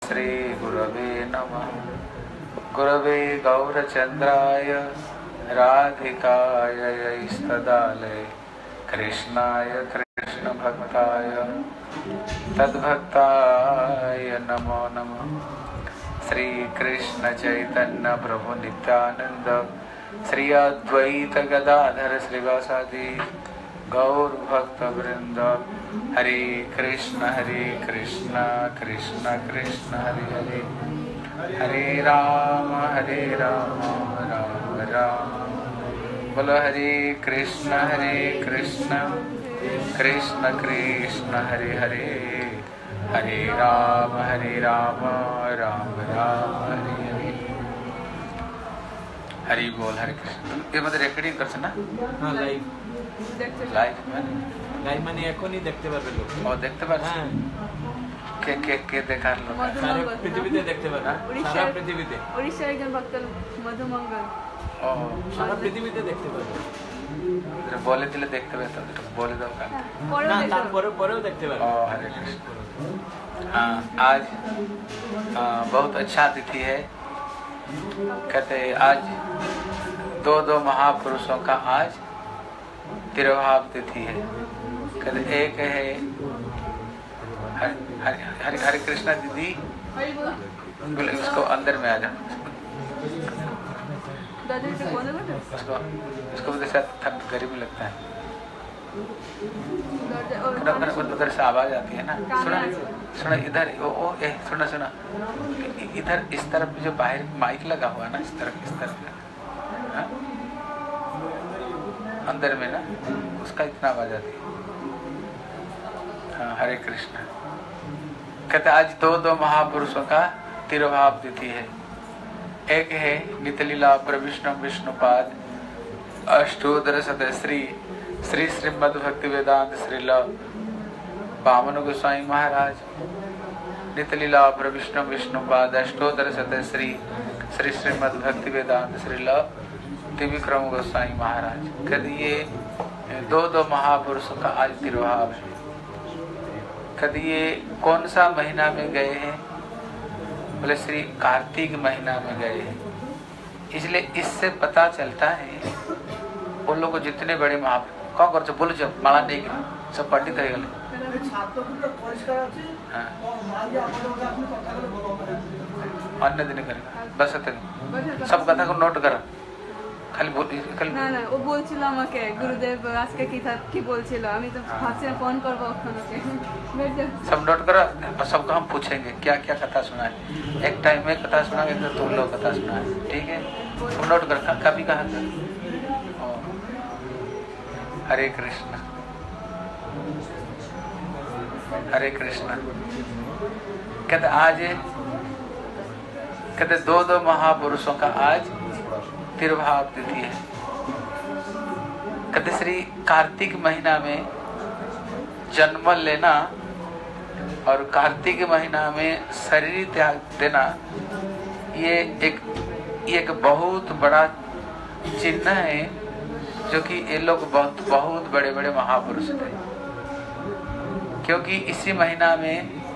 श्री गुरवे नमः। गुरवे गौरचंद्राय राधिकाय इष्टदालय कृष्णाय कृष्ण भक्ताय तद्भक्ताय नमो नमः। श्री कृष्ण चैतन्य प्रभु नित्यानंद श्री अद्वैत गदाधर श्रीवासादि गौर भक्त वृंद। हरे कृष्ण कृष्ण कृष्ण हरे हरे, हरे राम राम राम। बोलो हरे कृष्ण कृष्ण कृष्ण हरे हरे, हरे राम राम राम हरे हरे। हरि बोल। हरे कृष्ण। ये मतलब रेकर्डिंग करছে না? হ্যাঁ, লাইভ মানে এখনই দেখতে পারবে লোক। ও দেখতে পারছে? হ্যাঁ। কে দেখার লোক? সারা পৃথিবীতে দেখতে পারবে। সারা পৃথিবীতে। ওড়িশার একজন ভক্ত মধুমঙ্গল। ও সারা পৃথিবীতে দেখতে পারবে। বলে দিলে দেখতে পেত, বলে দাও কাল। না, তারপরেও দেখতে পারবে। ओ हरे कृष्ण। आज बहुत अच्छा तिथि है। कहते आज दो महापुरुषों का आज तिरुभाव तिथि है। कहते एक है हरे कृष्णा दीदी, बोले उसको अंदर में आ जाओ, उसको शायद गरीब लगता है। उधर से आवाज आती है ना। सुना इधर सुना इधर इस तरफ जो बाहर माइक लगा हुआ है ना, इस तरफ का अंदर में ना, उसका इतना आवाज आती है। हाँ, हरे कृष्ण। कहते आज दो महापुरुषों का तिरुभाव तिथि है। एक है नितलीला प्रविष्णु विष्णुपाद अष्टोदर सदय श्री श्रीमद् भक्ति वेदांत श्रील वामन गोस्वामी महाराज। नितलीला प्रविष्णु विष्णुपाद अष्टोदर सदय श्री श्रीमद् भक्ति वेदांत श्रील त्रिविक्रम गोस्वामी महाराज। कभी ये दो महापुरुषों का आज तिरुभाव है। कभी ये कौन सा महीना में गए हैं? बोले श्री कार्तिक महीना में गए हैं। इसलिए इससे पता चलता है उन लोग को जितने बड़े महापुरुष कौन कर बोलो जब माला नहीं गए सब पंडित हो गए। अन्य दिन करेगा बस सब कथा को नोट करो খালি না ও বলছিল আমাকে গুরুদেব আজকে কি বলছিল, আমি তো ভাবছিলাম ফোন করবো ওখানে। सब नोट करो, सबको हम पूछेंगे क्या क्या कथा सुना है। एक टाइम में कथा सुनाएंगे तो तुम लोग कथा सुना है, ठीक है? तुम नोट करो कभी कहा था। हरे कृष्ण हरे कृष्ण। कहते आज कहते दो महापुरुषों का आज तिरुभाव तिथि है। कहते श्री कार्तिक महीना में जन्म लेना और कार्तिक महीना में शरीर त्याग देना, ये एक बहुत बड़ा चिन्ह है, जो कि ये लोग बहुत बड़े बड़े महापुरुष थे। क्योंकि इसी महीना में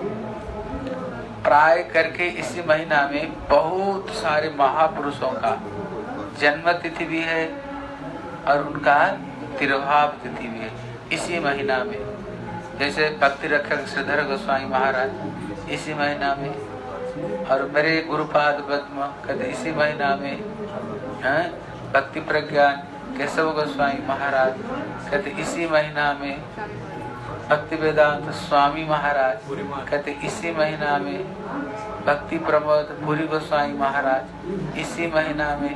प्राय करके इसी महीना में बहुत सारे महापुरुषों का जन्म तिथि भी है और उनका तिरुभाव तिथि भी है इसी महीना में। जैसे भक्ति रक्षक श्रीधर गोस्वामी महाराज इसी महीना में, और मेरे गुरुपाद पद्म कहते इसी महीना में, भक्ति प्रज्ञान केशव गोस्वामी महाराज कहते इसी महीना में, भक्ति वेदांत स्वामी महाराज कहते इसी महीना में, भक्ति प्रमोद पुरी गोस्वामी महाराज इसी महीना में,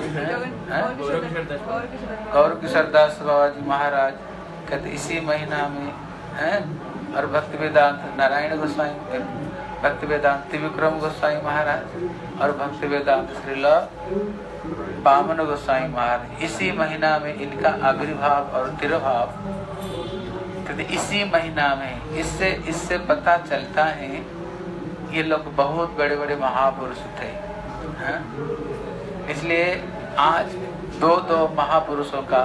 गौर किशोर दास बाबा जी महाराज कहते इसी महीना में, और भक्ति वेदांत नारायण गोस्वामी, भक्ति वेदांत त्रिविक्रम गोस्वामी महाराज और भक्ति वेदांत श्रील वामन गोस्वामी महाराज इसी महीना में इनका आविर्भाव और तिरुभाव इसी महीना में। इससे पता चलता है ये लोग बहुत बड़े बड़े महापुरुष थे। इसलिए आज दो महापुरुषों का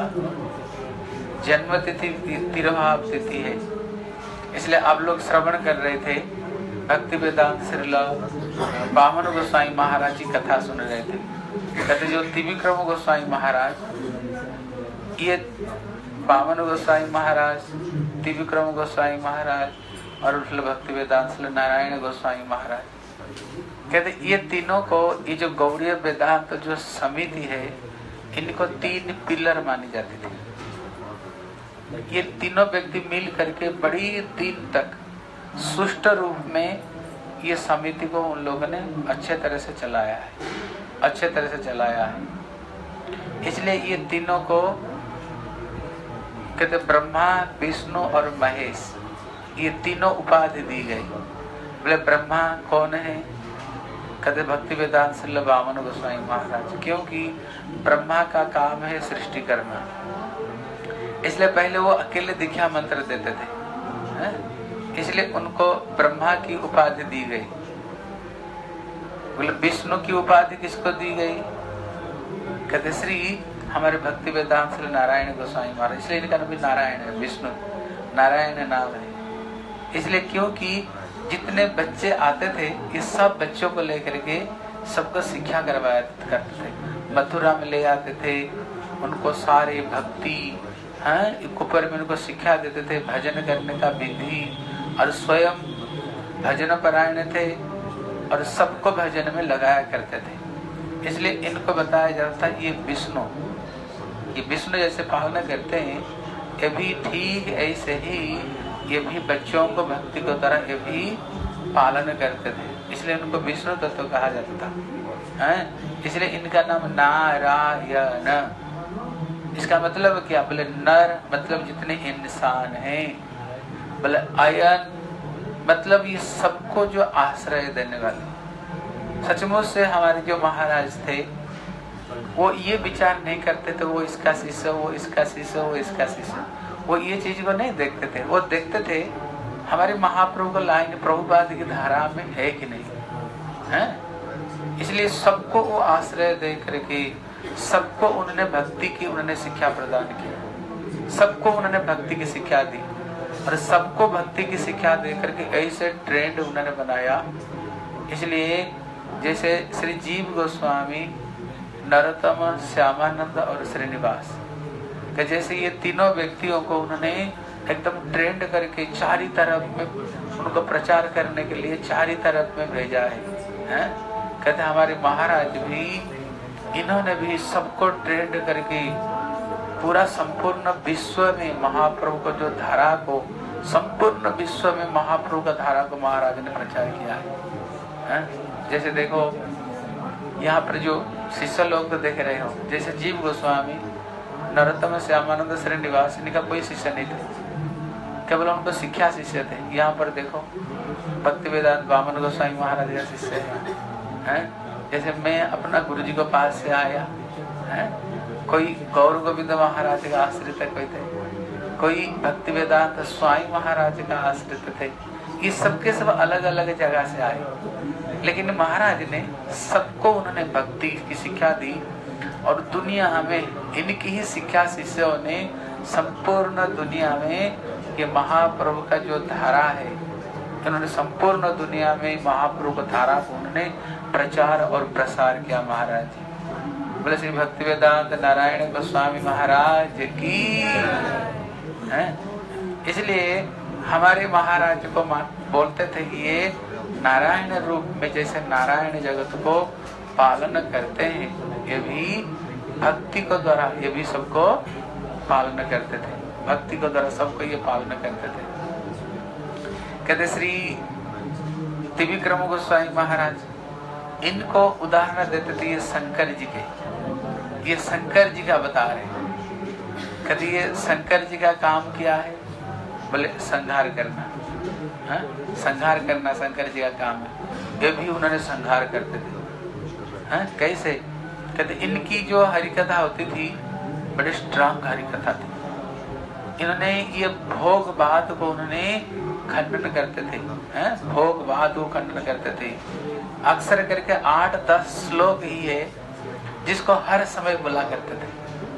जन्म तिथि तिरुभाव तिथि है। इसलिए आप लोग श्रवण कर रहे थे भक्ति वेदांत श्रील वामन गोस्वामी महाराज की कथा सुन रहे थे। कहते जो त्रिविक्रम गोस्वामी महाराज, ये वामन गोस्वामी महाराज, त्रिविक्रम गोस्वामी महाराज और भक्ति वेदांत श्री नारायण गोस्वामी महाराज, कहते ये तीनों को, ये जो गौड़ीय वेदांत जो समिति है, इनको 3 पिलर मानी जाती थी। ये तीनों व्यक्ति मिल करके बड़ी दिन तक सुष्ट रूप में ये समिति को उन लोगों ने अच्छे तरह से चलाया है, अच्छे तरह से चलाया है। इसलिए ये तीनों को कहते ब्रह्मा, विष्णु और महेश, ये तीनों उपाधि दी गई। बोले ब्रह्मा कौन है? कहते भक्ति वेदांत श्री वामन गोस्वामी महाराज, क्योंकि ब्रह्मा का काम है सृष्टि करना, इसलिए पहले वो अकेले दीक्षा मंत्र देते थे, इसलिए उनको ब्रह्मा की उपाधि दी गई। बोले विष्णु की उपाधि किसको दी गई? कहते श्री हमारे भक्ति वेदांत श्री नारायण गोस्वामी महाराज, इसलिए इनका नाम भी नारायण है, विष्णु नारायण नाम है। इसलिए क्योंकि जितने बच्चे आते थे, इस सब बच्चों को लेकर के सबको शिक्षा करवाया करते थे। मथुरा में ले आते थे, उनको सारे भक्ति ऊपर में उनको शिक्षा देते थे, भजन करने का विधि, और स्वयं भजन परायण थे और सबको भजन में लगाया करते थे। इसलिए इनको बताया जाता है ये विष्णु जैसे पालना करते हैं, ये भी ठीक ऐसे ही ये भी बच्चों को भक्ति को तरह ये भी पालन करते थे, इसलिए उनको विष्णु तत्व कहा जाता था। इसलिए इनका नाम नारायण। इसका मतलब क्या? बोले नर मतलब जितने इंसान हैं, बोले अयन मतलब ये सबको जो आश्रय देने वाले। सचमुच से हमारे जो महाराज थे वो ये विचार नहीं करते थे वो इसका शिष्य, वो इसका शिष्य, वो इसका शिष्य, वो ये चीज को नहीं देखते थे। वो देखते थे हमारे महाप्रभु को लाइन प्रभुपाद की धारा में है कि नहीं है। इसलिए सबको वो आश्रय दे करके सबको उन्होंने भक्ति की उन्होंने शिक्षा प्रदान की, सबको उन्होंने भक्ति की शिक्षा दी और सबको भक्ति की शिक्षा दे करके ऐसे ट्रेंड उन्होंने बनाया। इसलिए जैसे श्री जीव गोस्वामी, नरोत्तम, श्यामानंद और श्रीनिवास, जैसे ये तीनों व्यक्तियों को उन्होंने एकदम ट्रेंड करके चारी तरफ में उनको प्रचार करने के लिए चारी तरफ में भेजा है। कहते हमारे महाराज भी, इन्होंने भी सबको ट्रेंड करके पूरा संपूर्ण विश्व में महाप्रभु को जो धारा को, संपूर्ण विश्व में महाप्रभु का धारा को महाराज ने प्रचार किया है। जैसे देखो यहाँ पर जो शिष्य लोग तो देख रहे हो, जैसे जीव गोस्वामी, नरोत्तम, श्यामानंद, श्रीनिवास, इनका कोई शिष्य नहीं थे, केवल उनको शिक्षा शिष्य थे। यहाँ पर देखो भक्ति वेदांत वामन गोस्वामी महाराज का शिष्य है। जैसे मैं अपना गुरु जी को पास से आया है, कोई गौर गोविंद महाराज का आश्रित कोई थे, कोई भक्ति वेदांत स्वामी महाराज का आश्रित थे। ये सबके सब अलग अलग जगह से आए, लेकिन महाराज ने सबको उन्होंने भक्ति की शिक्षा दी और दुनिया में इनकी ही शिक्षा शिष्यों ने संपूर्ण दुनिया में ये महाप्रभु का जो धारा है, इन्होंने संपूर्ण दुनिया में महाप्रभु का धारा को उन्होंने प्रचार और प्रसार किया। महाराज बोले श्री भक्ति वेदांत नारायण गोस्वामी महाराज की है। इसलिए हमारे महाराज को बोलते थे ये नारायण रूप में, जैसे नारायण जगत को पालन करते हैं, ये भी भक्ति को द्वारा ये भी सबको पालन करते थे, भक्ति को द्वारा सबको ये पालन करते थे। कहते श्री त्रिविक्रम गोस्वामी महाराज, इनको उदाहरण देते थे ये शंकर जी के, ये शंकर जी का बता रहे हैं। कहते ये शंकर जी का काम क्या है? बोले संहार करना, संहार करना शंकर जी का काम है। ये भी उन्होंने संहार करते थे। कैसे? कहते इनकी जो हरिकथा होती थी बड़ी स्ट्रांग हरिकथा थी। इन्होंने ये भोगवाद को उन्होंने खंडन करते थे, भोगवाद को खंडन करते थे। अक्सर करके 8-10 श्लोक ही है जिसको हर समय बोला करते थे।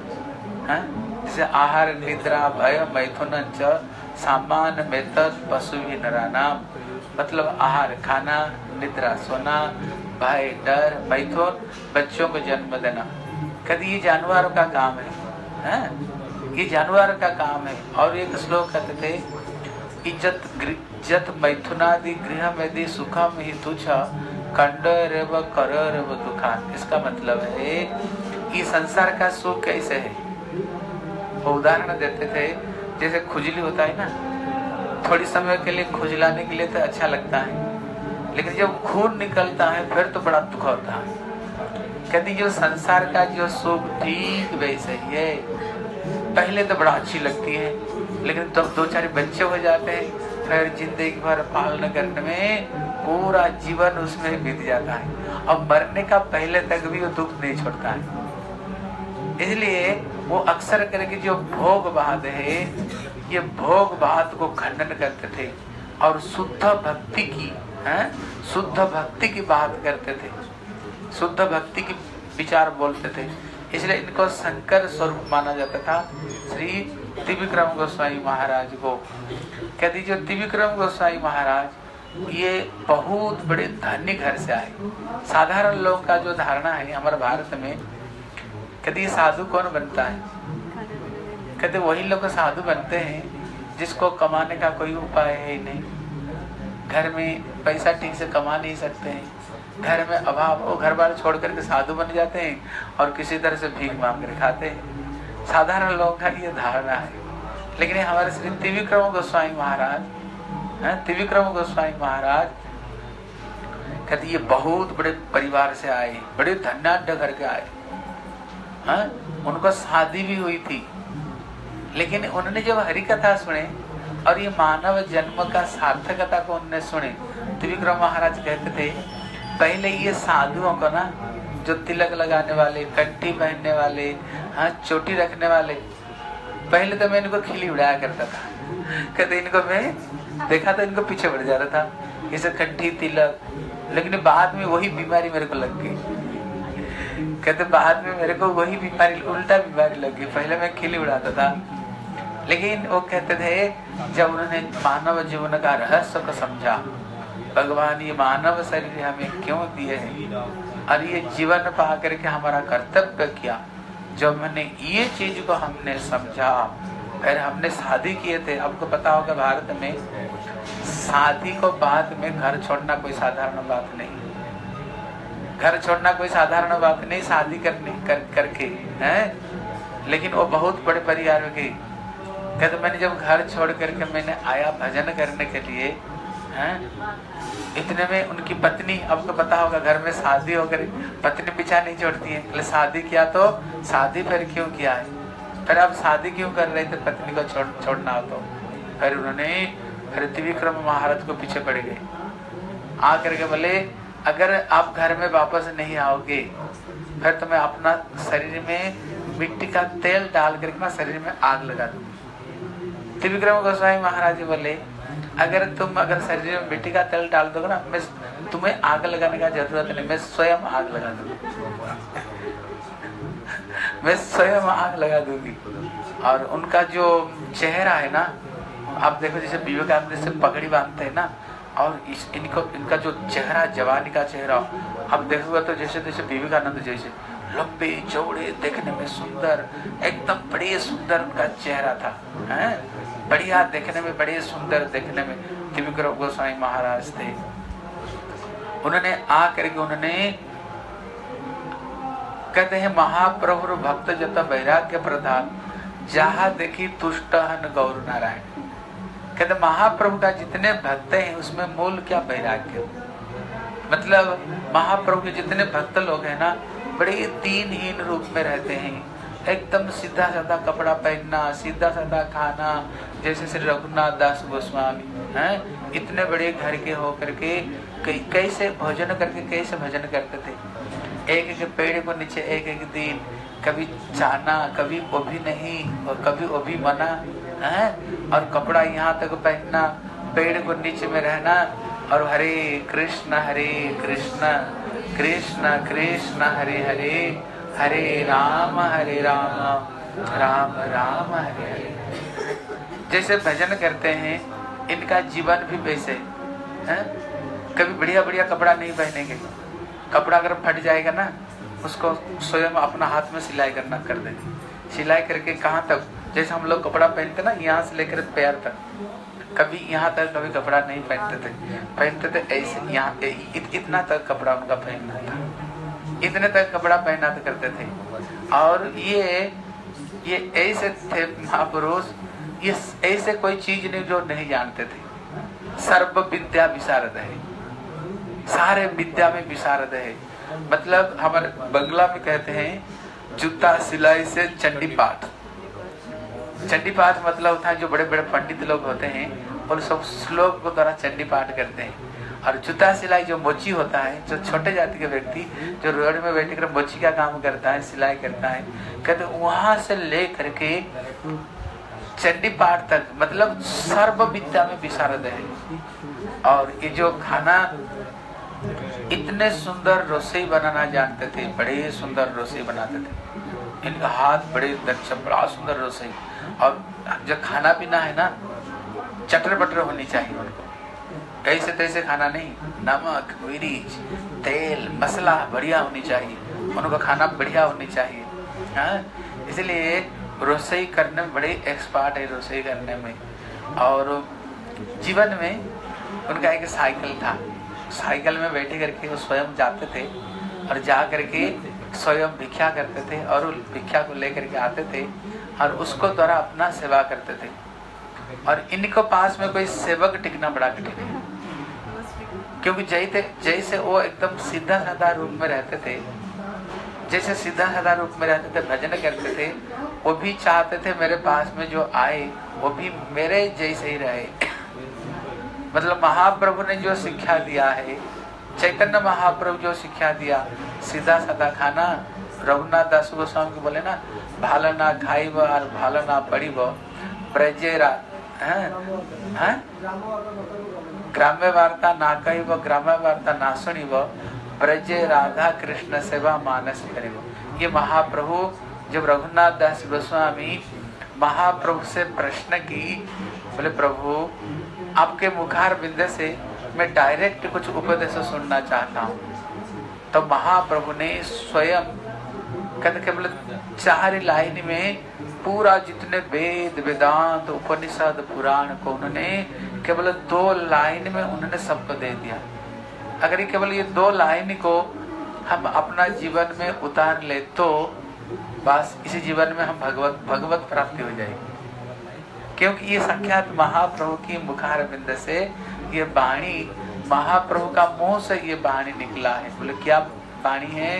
जैसे आहार निद्रा भय मैथुन च सामान मेतद पशु भी नरानाम मतलब आहार, खाना, निद्रा, सोना, भय, डर, मैथुन, बच्चों को जन्म देना। कभी ये जानवरों का काम है, ये जानवर का काम है। और एक श्लोक कहते थे, इज्जत मैथुनादि गृह में सुखम ही तुझ कंड रेव कर रेव दुखान। इसका मतलब है कि संसार का सुख कैसे है। वो उदाहरण देते थे, जैसे खुजली होता है ना, थोड़ी समय के लिए खुजलाने के लिए तो अच्छा लगता है, लेकिन जब खून निकलता है फिर तो बड़ा दुख होता है। कहती जो संसार का जो सुख ठीक वैसे ही है, पहले तो बड़ा अच्छी लगती है, लेकिन तब 2-4 बच्चे हो जाते हैं, फिर जिंदगी भर पालन करने में पूरा जीवन उसमें बीत जाता है। अब मरने का पहले तक भी वो दुख नहीं छोड़ता है। इसलिए वो अक्सर करके जो भोग बाद है, ये भोग बाद को खंडन करते थे और शुद्ध भक्ति की शुद्ध भक्ति की बात करते थे, शुद्ध भक्ति की विचार बोलते थे। इसलिए इनको शंकर स्वरूप माना जाता था। श्री त्रिविक्रम गोस्वामी महाराज को कहती, जो त्रिविक्रम गोस्वामी महाराज ये बहुत बड़े धन्य घर से आए। साधारण लोगों का जो धारणा है हमारे भारत में, कहती साधु कौन बनता है, कहते वही लोग साधु बनते हैं जिसको कमाने का कोई उपाय है ही नहीं, घर में पैसा ठीक से कमा नहीं सकते हैं, घर में अभाव हो, घर बार छोड़ करके साधु बन जाते हैं और किसी तरह से भीख मांग कर खाते हैं। साधारण लोगों का ये धारणा है। लेकिन हमारे श्री त्रिविक्रम गोस्वामी महाराज, त्रिविक्रम गोस्वामी महाराज कहते ये बहुत बड़े परिवार से आए, बड़े धन्याढ्य घर के आए। उनको शादी भी हुई थी, लेकिन उन्होंने जब हरि कथा सुने और ये मानव जन्म का सार्थकता को उन्होंने सुने, त्रिविक्रम महाराज कहते थे पहले ये साधुओं को ना, जो तिलक लगाने वाले, कंठी पहनने वाले, चोटी रखने वाले, पहले तो मैं इनको खिली उड़ाया करता था। कहते इनको मैं देखा तो इनको पीछे बढ़ जा रहा था, इसे कंठी तिलक, लेकिन बाद में वही बीमारी मेरे को लग गई। कहते बाद में मेरे को वही बीमारी, उल्टा बीमारी लग गई। पहले मैं खिली उड़ाता था, लेकिन वो कहते थे जब उन्होंने मानव जीवन का रहस्य को समझा, भगवान ये मानव शरीर हमें क्यों दिए हैं और ये जीवन पा करके हमारा कर्तव्य किया, जब मैंने ये चीज को हमने समझा, फिर हमने शादी किए थे। आपको पता होगा भारत में शादी को बाद में घर छोड़ना कोई साधारण बात नहीं, घर छोड़ना कोई साधारण बात नहीं, शादी करके हैं। लेकिन वो बहुत बड़े परिवार में गई। कहते मैंने जब घर छोड़ करके मैंने आया भजन करने के लिए, इतने में उनकी पत्नी, आपको पता होगा घर में शादी होकर पत्नी पीछा नहीं छोड़ती है, शादी किया तो शादी फिर क्यों किया है, फिर आप शादी क्यों कर रहे थे, पत्नी को छोड़ना हो तो। फिर उन्होंने त्रिविक्रम महाराज को पीछे पड़ गए, आ करके बोले अगर आप घर में वापस नहीं आओगे फिर तो मैं अपना शरीर में मिट्टी का तेल डाल करके ना शरीर में आग लगा दूंगी। त्रिविक्रम गोस्वामी महाराज बोले अगर शरीर में मिट्टी का तेल डाल दोगे ना, मैं तुम्हें आग लगाने का जरूरत नहीं, मैं स्वयं आग लगा दूंगी, मैं स्वयं आग लगा दूंगी। और उनका जो चेहरा है ना, आप देखो जैसे विवेकानंद से पगड़ी बांधते हैं ना, और इनका जो चेहरा, जवानी का चेहरा आप देखोगे तो जैसे विवेकानंद जैसे लंबे चौड़े, देखने में सुंदर, एकदम बड़े सुंदर उनका चेहरा था, बढ़िया देखने में, बड़े सुंदर देखने में त्रिविक्रम गोस्वामी महाराज थे। उन्होंने आ करके उन्होंने कहते हैं महाप्रभु भक्त जत वैराग्य प्रधान, जहाँ देखी तुष्ट हन गौर नारायण। कहते महाप्रभु का जितने भक्त हैं उसमें मूल क्या वैराग्य, मतलब महाप्रभु के जितने भक्त लोग हैं ना, बड़े दीनहीन रूप में रहते हैं, एकदम सीधा साधा कपड़ा पहनना, सीधा साधा खाना, जैसे श्री रघुनाथ दास गोस्वामी हैं, इतने बड़े घर के होकर के कैसे भोजन करके कैसे भजन करते थे। एक एक पेड़ को नीचे एक एक दिन, कभी चाना, कभी वो भी नहीं और कभी वो भी मना है, और कपड़ा यहाँ तक पहनना, पेड़ को नीचे में रहना, और हरे कृष्ण कृष्ण कृष्ण हरे हरे, हरे राम राम राम हरे हरे। जैसे भजन करते हैं, इनका जीवन भी वैसे, हैं? कभी बढ़िया बढ़िया कपड़ा नहीं पहनेंगे। कपड़ा अगर फट जाएगा ना, उसको स्वयं अपना हाथ में सिलाई करना कर देंगे। सिलाई करके कहाँ तक, जैसे हम लोग कपड़ा पहनते ना, यहाँ से लेकर पैर तक, कभी यहाँ तक कभी कपड़ा नहीं पहनते थे ऐसे, यहाँ इतना तक कपड़ा उनका पहनना था, इतने तक कपड़ा पहना करते थे। और ये ऐसे थे महापुरुष, ये ऐसे कोई चीज नहीं जो नहीं जानते थे। सर्व विद्या विशारद है, सारे विद्या में विशारद है। मतलब हमारे बंगला में कहते हैं जूता सिलाई से चंडी पाठ। चंडी पाठ मतलब होता है जो बड़े बड़े पंडित लोग होते हैं और सब श्लोक को द्वारा चंडी पाठ करते हैं। और जूता सिलाई जो मोची होता है, जो छोटे जाति के व्यक्ति जो रोड में बैठ कर मोची का काम करता है, सिलाई करता है, कहते वहां से ले करके चंडी पाठ तक, मतलब सर्व विद्या में विशारद है। और ये जो खाना, इतने सुंदर रसोई बनाना जानते थे, बड़े सुंदर रसोई बनाते थे। इनका हाथ बड़े दक्ष, बड़ा सुंदर रसोई। और जो खाना पीना है ना, चटर बटर होनी चाहिए उनको, ऐसे तैसे खाना नहीं। नमक, मिर्च, तेल, मसाला बढ़िया होनी चाहिए, उनका खाना बढ़िया होनी चाहिए। हाँ, इसलिए रसोई करने में बड़े एक्सपर्ट है, रसोई करने में। और जीवन में उनका एक साइकिल था, साइकिल में बैठे करके वो स्वयं जाते थे और जा करके स्वयं भिक्षा करते थे और भिक्षा को लेकर के आते थे और उसको द्वारा अपना सेवा करते थे। और इनको पास में कोई सेवक टिकना बड़ा कठिन है, क्योंकि जैसे वो एकदम सीधा साधा रूप में रहते थे, जैसे सीधा साधा रूप में रहते थे, भजन करते थे, वो भी चाहते थे मेरे पास में जो आए वो भी मेरे जैसे ही रहे। मतलब महाप्रभु ने जो शिक्षा दिया है, चैतन्य महाप्रभु जो शिक्षा दिया, सीधा साधा खाना, रघुनाथ दास गोस्वामी को बोले ना, भाला ना खाइब और भाला ना पड़िब, ब्रजेरा ग्राम्य वार्ता ना कहिब, ग्राम्य वार्ता ना सुनिब, ब्रजे राधा कृष्ण सेवा मानस करिब। ये महाप्रभु, जब रघुनाथ दास गोस्वामी महाप्रभु से प्रश्न की, बोले प्रभु आपके मुखार बिंदु से मैं डायरेक्ट कुछ उपदेश सुनना चाहता हूँ। तो महाप्रभु ने स्वयं कहते केवल 4 लाइन में पूरा जितने वेद, वेदांत, उपनिषद, पुराण को उन्होंने केवल 2 लाइन में उन्होंने सबको दे दिया। अगर ये केवल ये 2 लाइन को हम अपना जीवन में उतार ले तो बस इसी जीवन में हम भगवत प्राप्ति हो जाएगी। क्योंकि ये साक्षात महाप्रभु की मुखार बिंद से ये वाणी, महाप्रभु का मुंह से ये वाणी निकला है। बोले क्या वाणी है?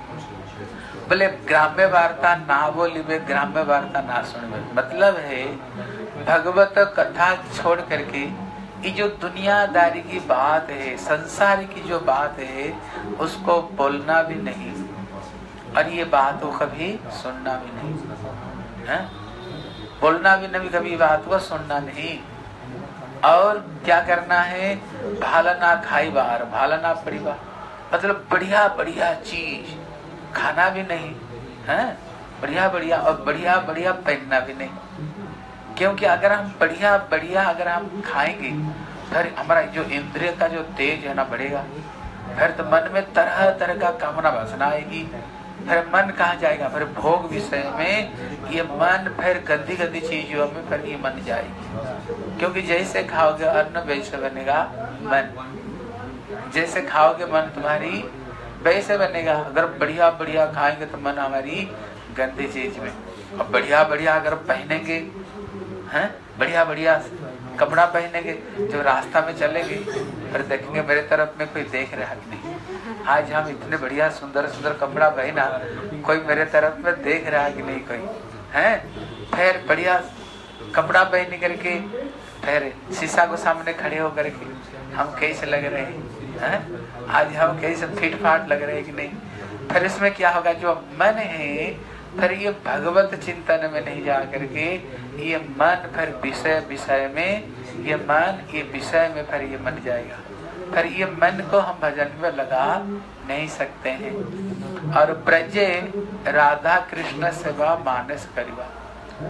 बोले ग्राम्य वार्ता ना बोलिबे, ग्राम्य वार्ता ना सुनिबे। मतलब है भगवत कथा छोड़ करके ये जो दुनियादारी की बात है, संसार की जो बात है, उसको बोलना भी नहीं और ये बात को कभी सुनना भी नहीं है, बोलना भी नहीं, कभी बात को सुनना नहीं। और क्या करना है? भाला ना खाई बार, भाला ना पड़ी बार, मतलब बढ़िया बढ़िया चीज खाना भी नहीं है, बढ़िया बढ़िया, और बढ़िया बढ़िया पहनना भी नहीं। क्योंकि अगर हम बढ़िया बढ़िया अगर हम खाएंगे फिर हमारा जो इंद्रिय का जो तेज है ना बढ़ेगा, फिर तो मन में तरह तरह का कामना वासना आएगी, फिर मन कहाँ जाएगा? फिर भोग विषय में ये मन फिर गंदी गंदी चीजों में फिर ये मन जाएगी। क्योंकि जैसे खाओगे अन्न वैसे बनेगा मन, जैसे खाओगे मन तुम्हारी वैसे बनेगा। अगर बढ़िया बढ़िया खाएंगे तो मन हमारी गंदी चीज में, और बढ़िया बढ़िया अगर पहनेंगे हैं, बढ़िया बढ़िया कपड़ा पहनेंगे, जब रास्ता में चलेंगे फिर देखेंगे मेरे तरफ में कोई देख रहा है नहीं। आज हम इतने बढ़िया सुंदर सुंदर कपड़ा पहना, कोई मेरे तरफ में देख रहा है कि नहीं कोई है। फिर बढ़िया कपड़ा पहन करके फिर शीशा को सामने खड़े होकर के हम कैसे लग रहे हैं, आज हम कैसे फिट फाट लग रहे हैं कि नहीं। फिर इसमें क्या होगा? जो मन है फिर ये भगवत चिंतन में नहीं जा करके ये मन फिर विषय विषय में, ये मन ये विषय में फिर ये मन जाएगा। फिर ये मन को हम भजन में लगा नहीं सकते हैं। और ब्रजे राधा कृष्ण सेवा मानस करिवा,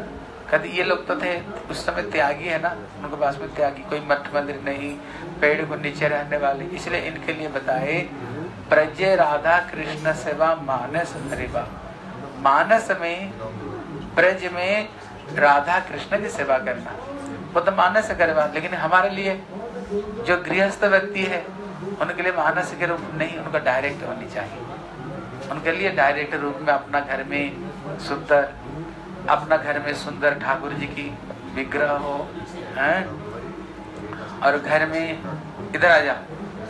कहते ये लोग तो थे उस समय त्यागी है ना, उनके पास में त्यागी, कोई मठ मंदिर नहीं, पेड़ को नीचे रहने वाले, इसलिए इनके लिए बताए ब्रज राधा कृष्ण सेवा मानस हरिवा। मानस में, ब्रज में राधा कृष्ण की सेवा करना वो तो मानस करे बात, लेकिन हमारे लिए जो गृहस्थ व्यक्ति है उनके लिए मानस के रूप नहीं, उनका डायरेक्ट होनी चाहिए। उनके लिए डायरेक्ट रूप में अपना घर में सुंदर, अपना घर में सुंदर ठाकुर जी की विग्रह हो, हैं? और घर में, इधर आ जा,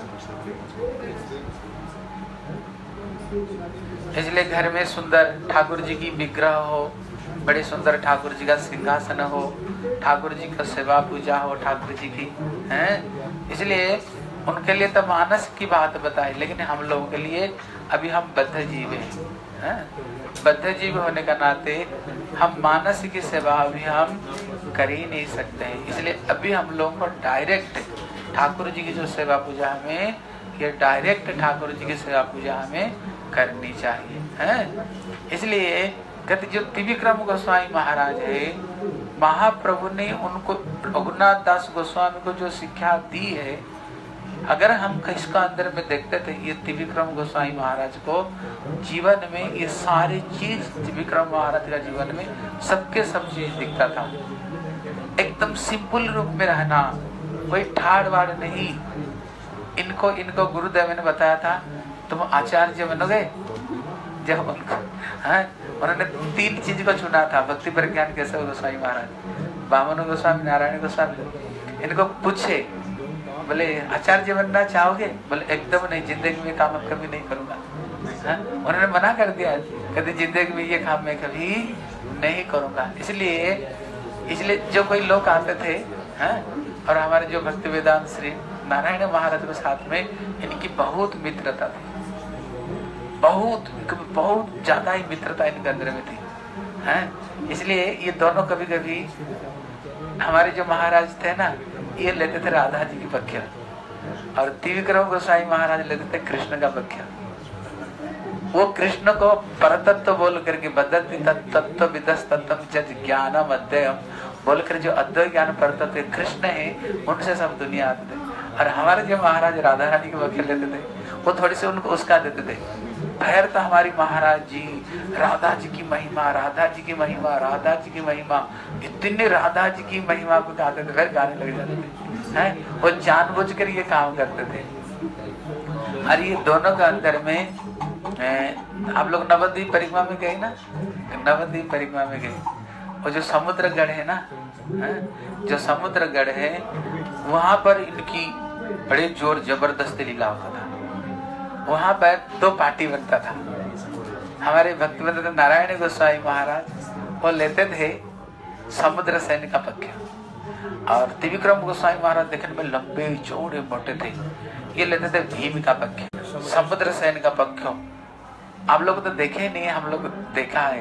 इसलिए घर में सुंदर ठाकुर जी की विग्रह हो, बड़े सुंदर ठाकुर जी का सिंहासन हो, ठाकुर जी का सेवा पूजा हो ठाकुर जी की, हैं? इसलिए उनके लिए तो मानस की बात बताई, लेकिन हम लोगों के लिए अभी हम बद्ध जीव हैं, बद्ध जीव होने का नाते हम मानस की सेवा अभी हम कर ही नहीं सकते हैं। इसलिए अभी हम लोगों को डायरेक्ट ठाकुर जी की जो सेवा पूजा हमें, ये डायरेक्ट ठाकुर जी की सेवा पूजा हमें करनी चाहिए, हैं? इसलिए कहते जो त्रिविक्रम गोस्वामी महाराज है, महाप्रभु ने उनको रघुनाथ दास गोस्वामी को जो शिक्षा दी है, अगर हम इसका अंदर में देखते थे, ये त्रिविक्रम गोस्वामी महाराज को जीवन में ये सारी चीज, त्रिविक्रम महाराज का जीवन में सबके सब चीज दिखता था। एकदम सिंपल रूप में रहना, कोई ठाड़ वाड़ नहीं। इनको गुरुदेव ने बताया था तुम आचार्य बनोगे, जब उनको उन्होंने 3 चीज को चुना था, भक्ति प्रज्ञान केशव गोस्वामी महाराज, वामन गोस्वामी, नारायण गोस्वामी। इनको पूछे बोले आचार्य बनना चाहोगे? बोले एकदम नहीं, जिंदगी में काम कभी नहीं करूंगा। उन्होंने मना कर दिया, कहते जिंदगी में ये काम मैं कभी नहीं करूंगा। इसलिए जो कोई लोग आते थे, और हमारे जो भक्ति वेदांत श्री नारायण महाराज के साथ में इनकी बहुत मित्रता थी, बहुत ज्यादा ही मित्रता इनके अंदर में थी, हैं? इसलिए ये दोनों कभी कभी हमारे जो महाराज थे ना, ये लेते थे राधा जी की पक्ष, और त्रिविक्रम गोस्वामी महाराज लेते थे कृष्ण का पक्ष। वो कृष्ण को परतत्व बोल करके बदलती तत्व विदस तत्व ज्ञानम अध्ययम बोल कर, जो अद्वैत ज्ञान परतत्व कृष्ण है, उनसे सब दुनिया आते थे। और हमारे जो महाराज राधा रानी के पक्ष लेते थे, वो थोड़ी सी उनको उसका देते थे। फिर तो हमारी महाराज जी राधा जी की महिमा, राधा जी की महिमा, राधा जी की महिमा, इतने राधा जी की महिमा को गाते थे, फिर गाने लग जाते थे, हैं? वो जानबूझ कर ये काम करते थे। और ये दोनों का अंदर में आप लोग नवद्वीप परिक्रमा में गए ना, नवद्वीप परिक्रमा में गए, वो जो समुद्रगढ़ है ना, जो समुद्रगढ़ है, वहां पर इनकी बड़े जोर जबरदस्ती लीला होता था। वहां पर 2 पार्टी बनता था। हमारे भक्तिवेदांत नारायण गोस्वामी महाराज वो लेते थे समुद्र सेन का पक्ष, और त्रिविक्रम गोस्वामी महाराज देखने में लंबे चौड़े मोटे थे, ये लेते थे भीम का पक्ष, समुद्र सेन का पक्ष। आप लोग तो देखे नहीं, हम लोग देखा है।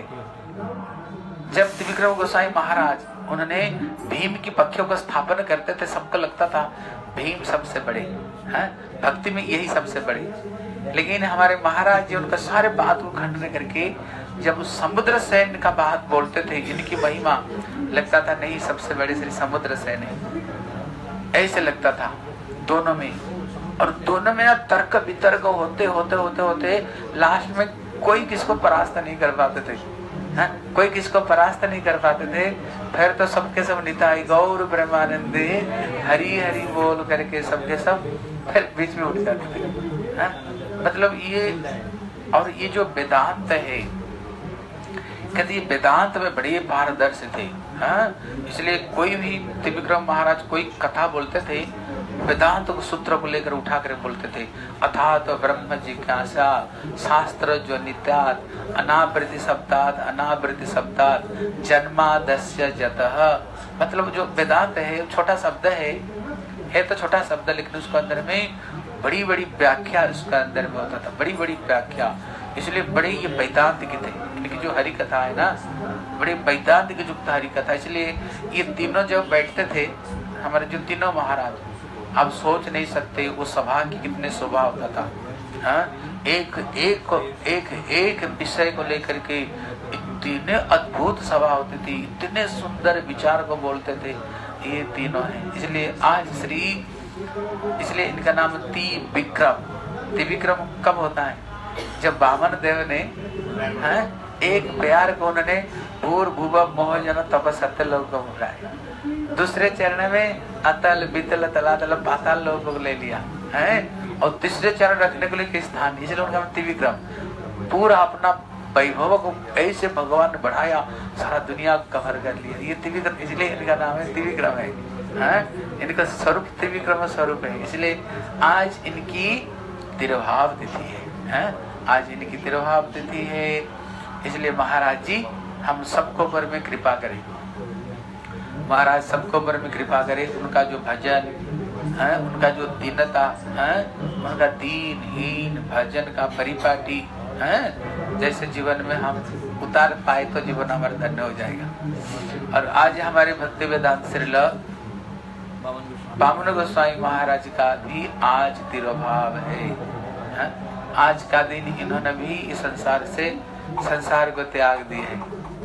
जब त्रिविक्रम गोस्वामी महाराज उन्होंने भीम की पक्षों को स्थापन करते थे, सबको लगता था भीम सबसे बड़े हैं, भक्ति में यही सबसे बड़े। लेकिन हमारे महाराज जी उनका सारे बात को खंडन करके जब समुद्र सेन का बात बोलते थे, इनकी महिमा, लगता था नहीं सबसे बड़े श्री समुद्र सेन है, ऐसे लगता था दोनों में। और दोनों में अब तर्क वितर्क होते होते होते होते लास्ट में कोई किसको परास्त नहीं कर पाते थे, कोई किसको परास्त नहीं कर पाते थे। फिर तो सबके सब निताई गौर ब्रह्मानंदे हरि हरि बोल करके सबके सब फिर बीच में उठ जाते थे। मतलब ये, और ये जो वेदांत है, कहते ये वेदांत में बड़े पारदर्शी थे, इसलिए कोई भी त्रिविक्रम महाराज कोई कथा बोलते थे, वेदांत को सूत्र को लेकर उठा कर बोलते थे। अथात ब्रह्म जिज्ञासा शास्त्र जो नित्यात अनावृति शब्दात जन्मादस्य जतः। मतलब जो वेदांत है छोटा शब्द है तो छोटा शब्द, लेकिन उसके अंदर में बड़ी बड़ी व्याख्या उसका अंदर में होता था, बड़ी बड़ी व्याख्या। इसलिए बड़े ये वैदांतिक थे, इनकी जो हरि कथा है ना, बड़े वैदांतिक युक्त हरि कथा। इसलिए ये तीनों जब बैठते थे, हमारे जो तीनों महाराज, आप सोच नहीं सकते वो सभा की कितने शोभा होता था। एक विषय को लेकर के इतने अद्भुत सभा होती थी, इतने सुंदर विचार को बोलते थे। ये तीनों हैं, इसलिए आज इसलिए इनका नाम त्रिविक्रम। त्रिविक्रम कब होता है? जब वामन देव ने एक प्यार को उन्होंने भूर्भुवः मोह जन तप सत्य लोक को मुकाया, दूसरे चरण में अतल वितल तलातल पाताल लोक को ले लिया है, और तीसरे चरण रखने के लिए किस स्थान, इसलिए उनका त्रिविक्रम। पूरा अपना वैभव को ऐसे भगवान ने बढ़ाया, सारा दुनिया कवर कर लिया। ये त्रिविक्रम, इसलिए इनका नाम है त्रिविक्रम है। इनका स्वरूप त्रिविक्रम स्वरूप है, इसलिए आज इनकी तिरुभाव तिथि है। आज इनकी तिरुभाव तिथि है, इसलिए महाराज जी हम सबको पर में कृपा करें। महाराज सबको पर में कृपा करें। उनका जो भजन है, उनका जो दीनता है, उनका दीनहीन भजन का परिपाटी है, जैसे जीवन में हम उतार पाए तो जीवन हमारा धन्य हो जाएगा। और आज हमारे भक्ति वेदांत श्रील वामन गोस्वामी महाराज का भी आज तिरुभाव है। आज का दिन इन्होंने भी इस संसार को त्याग दिए है।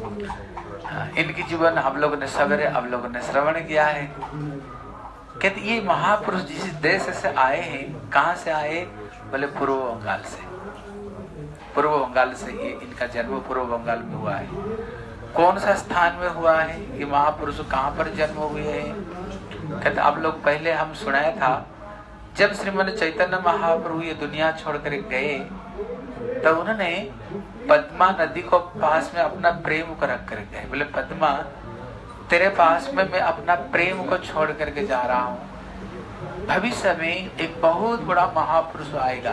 इनकी जीवन हम लोगों ने सवेरे हम लोगों ने श्रवण किया है। कहते ये महापुरुष जिस देश से आए हैं, कहाँ से आए? बोले पूर्व बंगाल से। पूर्व बंगाल से ये इनका जन्म पूर्व बंगाल में हुआ है। कौन सा स्थान में हुआ है? ये महापुरुष कहाँ पर जन्म हुए हैं? कहते आप लोग पहले हम सुनाया था, जब श्रीमन चैतन्य महाप्रभु ये दुनिया छोड़कर गए तो उन्होंने पद्मा नदी को पास में अपना प्रेम को रख कर गए। बोले पद्मा तेरे पास में मैं अपना प्रेम को छोड़ करके जा रहा हूँ, भविष्य में एक बहुत बड़ा महापुरुष आएगा,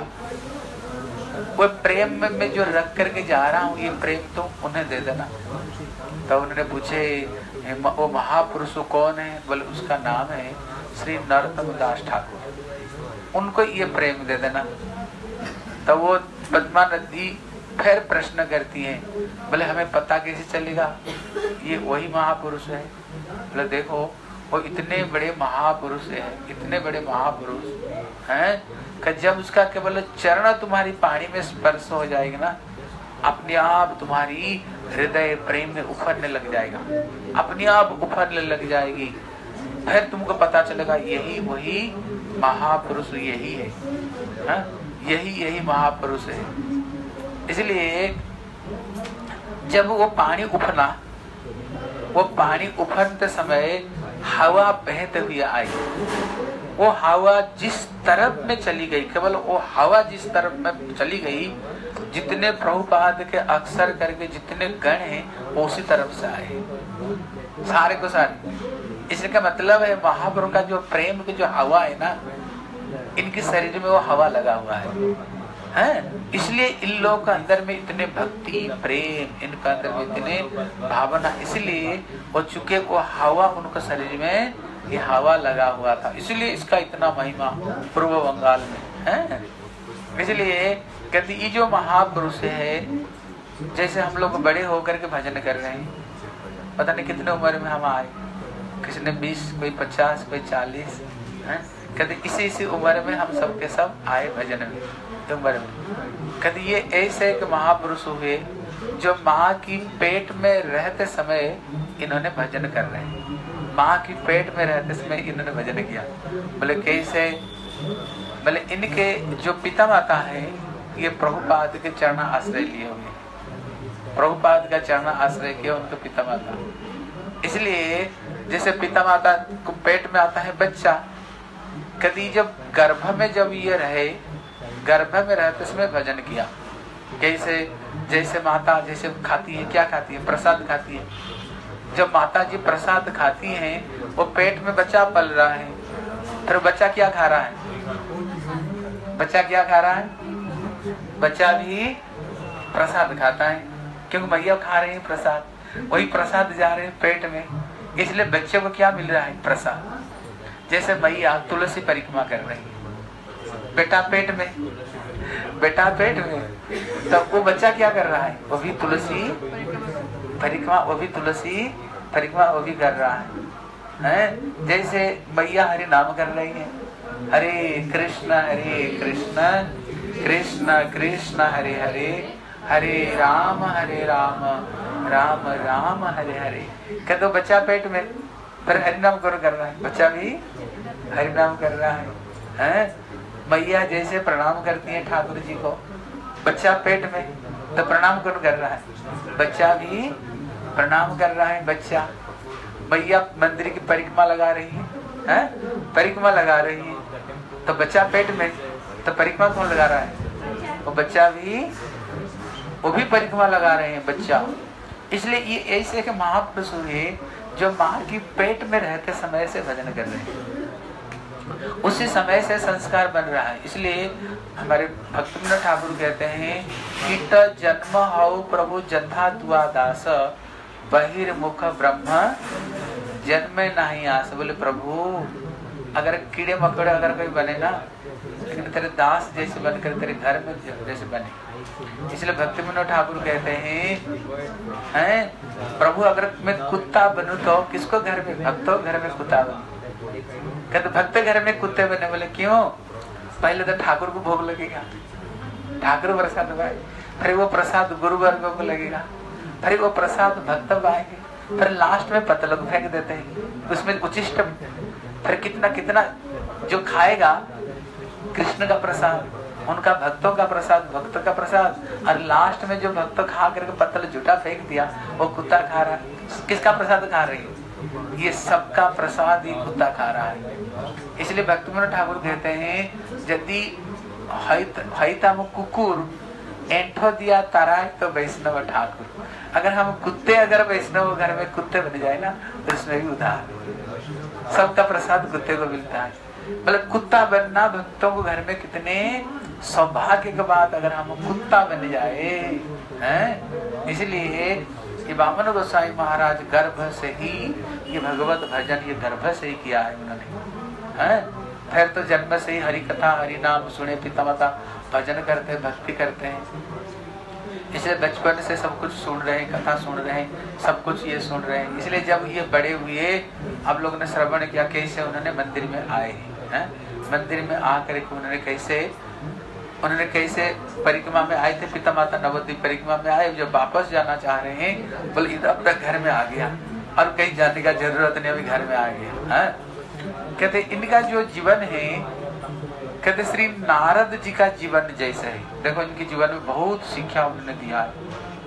वो प्रेम में मैं जो रख करके जा रहा हूँ ये प्रेम तुम उन्हें दे देना। तो उन्होंने पूछे वो महापुरुष कौन है? बोले उसका नाम है श्री नरोत्तम दास ठाकुर, उनको ये प्रेम दे देना। तो वो पद्मा नदी फिर प्रश्न करती है, बोले हमें पता कैसे चलेगा ये वही महापुरुष है? बोले देखो वो इतने बड़े महापुरुष है, इतने बड़े महापुरुष हैं कि जब उसका केवल चरण तुम्हारी पानी में स्पर्श हो जाएगा ना, अपने आप तुम्हारी हृदय प्रेम में उफरने लग जाएगा, अपने आप उफरने लग जाएगी। फिर तुमको पता चलेगा यही वही महापुरुष यही है, यही महापुरुष है। इसलिए जब वो पानी उफना, वो पानी उफनते समय हवा बहते हुए आई, वो हवा जिस तरफ में चली गई, केवल वो हवा जिस तरफ में चली गई, जितने प्रभुपाद के अक्षर करके जितने गण हैं वो उसी तरफ से आए, सारे को सारे। इसका मतलब है महाप्रभु का जो प्रेम की जो हवा है ना, इनके शरीर में वो हवा लगा हुआ है। इसलिए इन लोगों के अंदर में इतने भक्ति प्रेम, इनके अंदर में इतने भावना, इसलिए वो चुके वो हवा उनके शरीर में ये हवा लगा हुआ था, इसलिए इसका इतना महिमा पूर्व बंगाल में है। इसलिए कहते ये जो महापुरुष है, जैसे हम लोग बड़े होकर के भजन कर रहे हैं, पता नहीं कितने उम्र में हम आए, किसी ने 20, कोई 50, कोई 40 है। कहते इसी उम्र में हम सब के सब आए भजन में उम्र में। कहते ये ऐसे एक महापुरुष हुए जो माँ की पेट में रहते समय इन्होंने भजन कर रहे हैं, माँ की पेट में रहते समय इन्होंने भजन किया। बोले कैसे? बोले इनके जो पिता माता है ये प्रभुपाद के चरण आश्रय लिए हुए, प्रभुपाद का चरण आश्रय किया उनके पिता माता। इसलिए जैसे पिता माता को पेट में आता है बच्चा, कभी जब गर्भ में जब ये रहे, गर्भ में रहते समय भजन किया। कैसे? जैसे माता जैसे खाती है, क्या खाती है? प्रसाद खाती है। जब माता जी प्रसाद खाती हैं, वो पेट में बच्चा पल रहा है, फिर बच्चा क्या खा रहा है? बच्चा क्या खा रहा है? बच्चा भी प्रसाद खाता है, क्योंकि मैया खा रहे हैं प्रसाद, वही प्रसाद जा रहे हैं पेट में, इसलिए बच्चे को क्या मिल रहा है? प्रसाद। जैसे मैया तुलसी परिक्रमा कर रही है, बेटा पेट में, बेटा पेट में, तब वो बच्चा क्या कर रहा है? वो भी तुलसी परिक्रमा, वो भी तुलसी परिक्रमा वो भी कर रहा है। जैसे मैया हरि नाम कर रही है, हरे कृष्ण कृष्ण कृष्ण कृष्ण हरे हरे, हरे राम राम राम हरे हरे। कह दो बच्चा पेट में, फिर हरिनाम करो कर रहा है, बच्चा भी हरिनाम कर रहा है। मैया जैसे प्रणाम करती है ठाकुर जी को, बच्चा पेट में तो प्रणाम कौन कर रहा है, बच्चा भी प्रणाम कर रहा है। बच्चा मैया मंदिर की परिक्रमा लगा रही है, परिक्रमा लगा रही है, तो बच्चा पेट में तो परिक्रमा कौन लगा रहा है, वो बच्चा भी, वो भी परिक्रमा लगा रहे हैं बच्चा। इसलिए ये ऐसे के महापुरुष हुए जो माँ की पेट में रहते समय से भजन कर रहे हैं, उसी समय से संस्कार बन रहा है। इसलिए हमारे भक्तिविनोद ठाकुर कहते हैं कीट जन्म हौ प्रभु जथा तुआ दास बहिर्मुख ब्रह्म जन्मे नहीं आस। बोले प्रभु अगर कीड़े मकोड़े अगर कोई बने ना, लेकिन तेरे दास जैसे बनकर तेरे घर में जैसे बने। इसलिए भक्तिविनोद ठाकुर कहते हैं प्रभु अगर मैं कुत्ता बनूं तो किसको घर में, भक्तों घर में कुत्ता बनूं। कहते भक्त घर में कुत्ते बने। बोले क्यों, पहले तो ठाकुर को भोग लगेगा, ठाकुर प्रसाद पाए, फिर वो प्रसाद गुरु वर्गों को लगेगा, फिर वो प्रसाद भक्त पाएंगे, फिर लास्ट में पतलग फेंक देते हैं उसमें उचिष्ट। फिर कितना कितना जो खाएगा कृष्ण का प्रसाद, उनका भक्तों का प्रसाद, भक्त का प्रसाद, और लास्ट में जो भक्त खा करके पत्तल झूठा फेंक दिया वो कुत्ता खा रहा है। किसका प्रसाद खा रही है, ये सबका प्रसाद ही कुत्ता खा रहा है। इसलिए भक्तिविनोद ठाकुर कहते हैं यदि हईतम कुकुर एंठो दिया तारा तो वैष्णव ठाकुर। अगर हम कुत्ते, अगर वैष्णव घर में कुत्ते बन जाए ना तो इसमें भी उधार, सबका प्रसाद कुत्ते को मिलता है। मतलब कुत्ता बनना भक्तों को घर में कितने सौभाग्य की बात, अगर हम कुत्ता बन जाए हैं। इसलिए ये वामन गोसाई महाराज गर्भ से ही ये भगवत भजन ये गर्भ से ही किया है उन्होंने। फिर तो जन्म से ही हरि कथा हरि नाम सुने, पिता माता भजन करते हैं, भक्ति करते हैं। इसलिए बचपन से सब कुछ सुन रहे हैं, कथा सुन रहे हैं, सब कुछ ये सुन रहे हैं। इसलिए जब ये बड़े हुए, आप लोगों ने श्रवण किया कैसे उन्होंने मंदिर में आए हैं, मंदिर में आकर उन्होंने कैसे परिक्रमा में आए थे, पिता माता नवद्वीप परिक्रमा में आए, जब वापस जाना चाह रहे हैं बोले इधर अपना घर में आ गया और कहीं जाने का जरूरत नहीं, अभी घर में आ गया। कहते इनका जो जीवन है, कहते श्री नारद जी का जीवन जैसे है। देखो इनके जीवन में बहुत शिक्षा उन्होंने दिया है।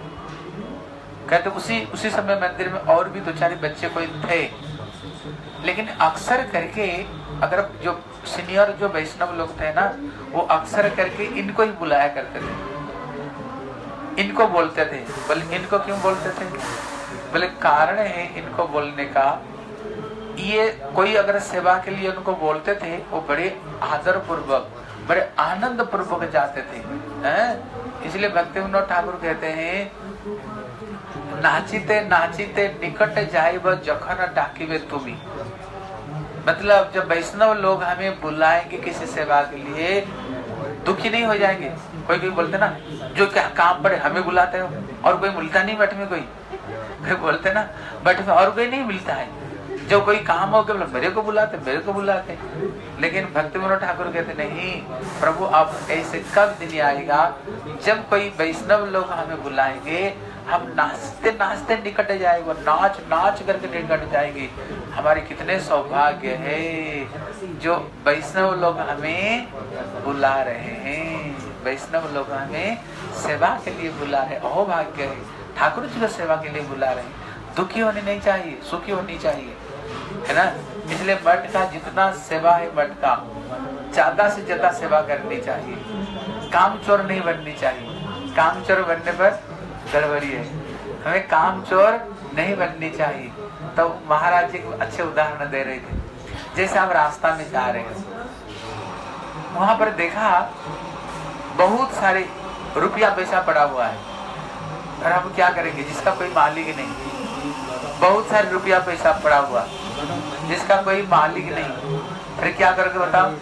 कहते उसी समय मंदिर में और भी दो चार बच्चे कोई थे, लेकिन अक्सर करके अगर जो सीनियर जो वैष्णव लोग थे ना, वो अक्सर करके इनको ही बुलाया करते थे, इनको बोलते थे। बोले इनको क्यों बोलते थे, बोले कारण है इनको बोलने का, ये कोई अगर सेवा के लिए उनको बोलते थे वो बड़े आदर पूर्वक, बड़े आनंद पूर्वक जाते थे। इसलिए भक्तिविनोद ठाकुर कहते हैं नाचिते नाचिते निकट जाइब जखन डाकिबे तुमी। मतलब जब वैष्णव लोग हमें बुलाएंगे किसी सेवा के लिए, दुखी नहीं हो जाएंगे। कोई कोई बोलते ना जो क्या काम पड़े हमें बुलाते हो, और कोई मिलता नहीं मठ में, कोई बोलते ना मठ में और कोई नहीं मिलता है, जो कोई काम हो गया मेरे को बुलाते। लेकिन भक्तिविनोद ठाकुर कहते नहीं प्रभु आप ऐसे कब दिन आएगा जब कोई वैष्णव लोग हमें बुलाएंगे, हम नाचते नाचते निकट जाएंगे, नाच नाच करके निकट जाएंगे। हमारे कितने सौभाग्य है जो वैष्णव लोग हमें बुला रहे हैं, वैष्णव लोग हमें सेवा के लिए बुला रहे, अहोभाग्य है। ठाकुर जी को सेवा के लिए बुला रहे हैं। दुखी होनी नहीं चाहिए, सुखी होनी चाहिए, है ना। इसलिए मठ का जितना सेवा है, मठ का ज्यादा से ज्यादा सेवा करनी चाहिए। कामचोर नहीं बननी चाहिए, कामचोर बनने पर गड़बड़ी है। हमें कामचोर नहीं बननी चाहिए। तो महाराज जी अच्छे उदाहरण दे रहे थे। जैसे आप रास्ता में जा रहे हैं, वहां पर देखा बहुत सारे रुपया पैसा पड़ा हुआ है, और हम क्या करेंगे जिसका कोई मालिक नहीं, बहुत सारे रुपया पैसा पड़ा हुआ जिसका कोई मालिक नहीं, फिर क्या करोगे बताओ?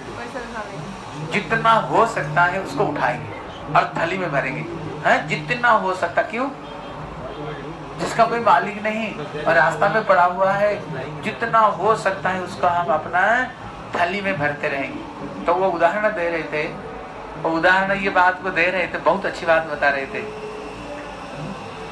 जितना हो सकता है उसको उठाएंगे और थाली में भरेंगे, है जितना हो सकता। क्यों? जिसका कोई मालिक नहीं और रास्ता में पड़ा हुआ है, जितना हो सकता है उसको हम अपना थाली में भरते रहेंगे। तो वो उदाहरण दे रहे थे, वो उदाहरण ये बात को दे रहे थे, बहुत अच्छी बात बता रहे थे।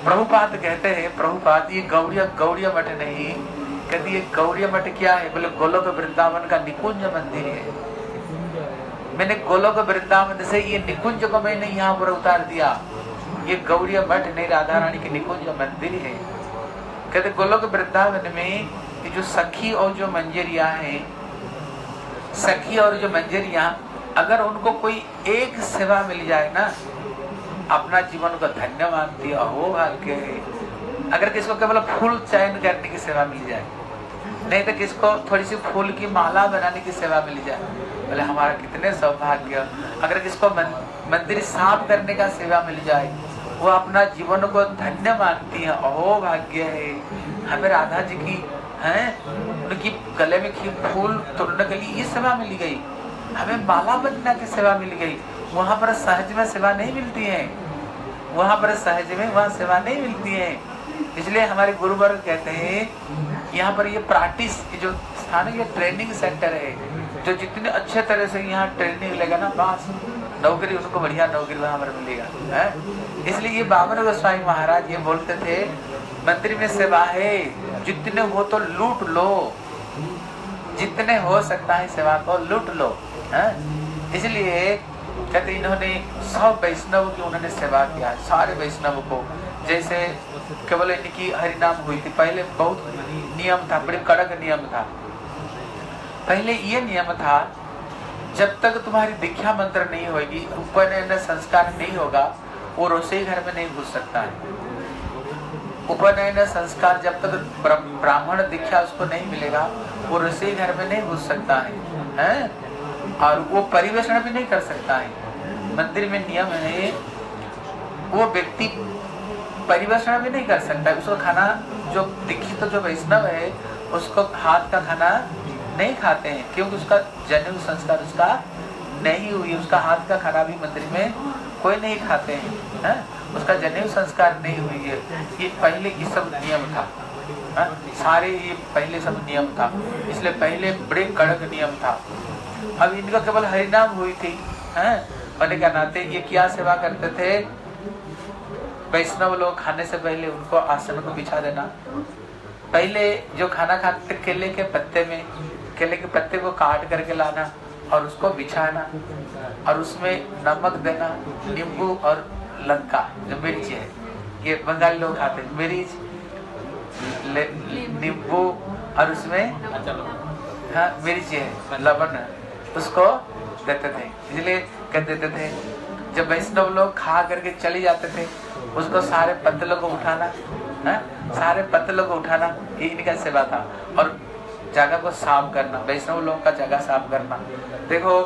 प्रभुपाद कहते हैं, प्रभुपाद ये गौड़िया मठ नहीं, कहती ये गौड़िया मठ क्या है? बोले गोलोक वृंदावन का निकुंज मंदिर है। मैंने गोलोक वृंदावन से ये निकुंज को मैंने यहाँ पर उतार दिया। ये गौड़िया मठ नहीं, राधा रानी के निकुंज मंदिर है। कहते गोलोक वृंदावन में ये जो सखी और जो मंजरिया है, सखी और जो मंजरिया, अगर उनको कोई एक सेवा मिल जाए ना, अपना जीवन को धन्य मानती है, अहो भाग्य है। अगर किसको केवल फूल चयन करने की सेवा मिल जाए, नहीं तो किसको थोड़ी सी फूल की माला बनाने की सेवा मिल जाए, बोले हमारा कितने सौभाग्य। अगर किसको मंदिर साफ करने का सेवा मिल जाए, वो अपना जीवन को धन्य मानती है, अहो भाग्य है। हमें राधा जी की उनकी गले में फूल तोड़ने के लिए ये सेवा मिल गई, हमें माला बनने की सेवा मिल गई। वहाँ पर सहज में सेवा नहीं मिलती है, वहाँ पर सहज में वहाँ सेवा नहीं मिलती है। इसलिए हमारे गुरुवर्ग कहते हैं यहाँ पर ये प्रैक्टिस जो स्थान है, ये ट्रेनिंग सेंटर है। जो जितने अच्छे तरह से यहाँ ट्रेनिंग लेगा ना, बस नौकरी उनको बढ़िया नौकरी वहाँ पर मिलेगा है। इसलिए ये बामन गोस्वामी महाराज ये बोलते थे, मंदिर में सेवा है, जितने हो तो लूट लो, जितने हो सकता है सेवा को लूट लो है। इसलिए कहते इन्होंने सब वैष्णव की उन्होंने सेवा किया, सारे वैष्णव को। जैसे केवल इनकी हरिनाम हुई थी, पहले बहुत नियम था, बड़े कड़क नियम था। पहले ये नियम था, जब तक तुम्हारी दीक्षा मंत्र नहीं होगी, उपनयन संस्कार नहीं होगा, वो रसोई घर में नहीं घुस सकता है। उपनयन संस्कार जब तक ब्राह्मण दीक्षा उसको नहीं मिलेगा, वो रसोई घर में नहीं घुस सकता है? और वो परिवेषण भी नहीं कर सकता है। मंदिर में नियम है, वो व्यक्ति परिवेषण भी नहीं कर सकता है। उसको खाना, जो दीक्षित जो वैष्णव है, उसको हाथ का खाना नहीं खाते हैं, क्योंकि उसका जनेऊ संस्कार उसका नहीं हुई। उसका हाथ का खाना भी मंदिर में कोई नहीं खाते हैं, उसका जनेऊ संस्कार नहीं हुई है। ये पहले ये सब नियम था, सारे ये पहले सब नियम था। इसलिए पहले बड़े कड़क नियम था। अब इनका केवल हरिनाम हुई थी होने के नाते ये क्या सेवा करते थे, वैष्णव लोग खाने से पहले उनको आसन को बिछा देना। पहले जो खाना खाते केले के पत्ते में, केले के पत्ते को काट करके लाना और उसको बिछाना, और उसमें नमक देना, नींबू और लंका जो मिर्च है, ये बंगाली लोग खाते हैं, मिर्च नींबू और उसमें मिर्च है, लवण, उसको देते थे। इसलिए कह देते थे, जब वैष्णव लोग खा करके चले जाते थे, उसको सारे पत्तलों को उठाना, सारे पत्तलों को उठाना, ये इनका सेवा था। और जगह को साफ करना, वैष्णव लोगों का जगह साफ करना। देखो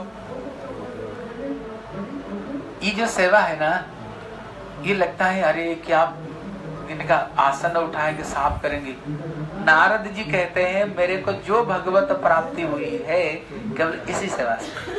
ये जो सेवा है ना, ये लगता है अरे क्या इनका आसन उठाएंगे, साफ करेंगे। नारद जी कहते हैं, मेरे को जो भगवत प्राप्ति हुई है केवल इसी सेवा से।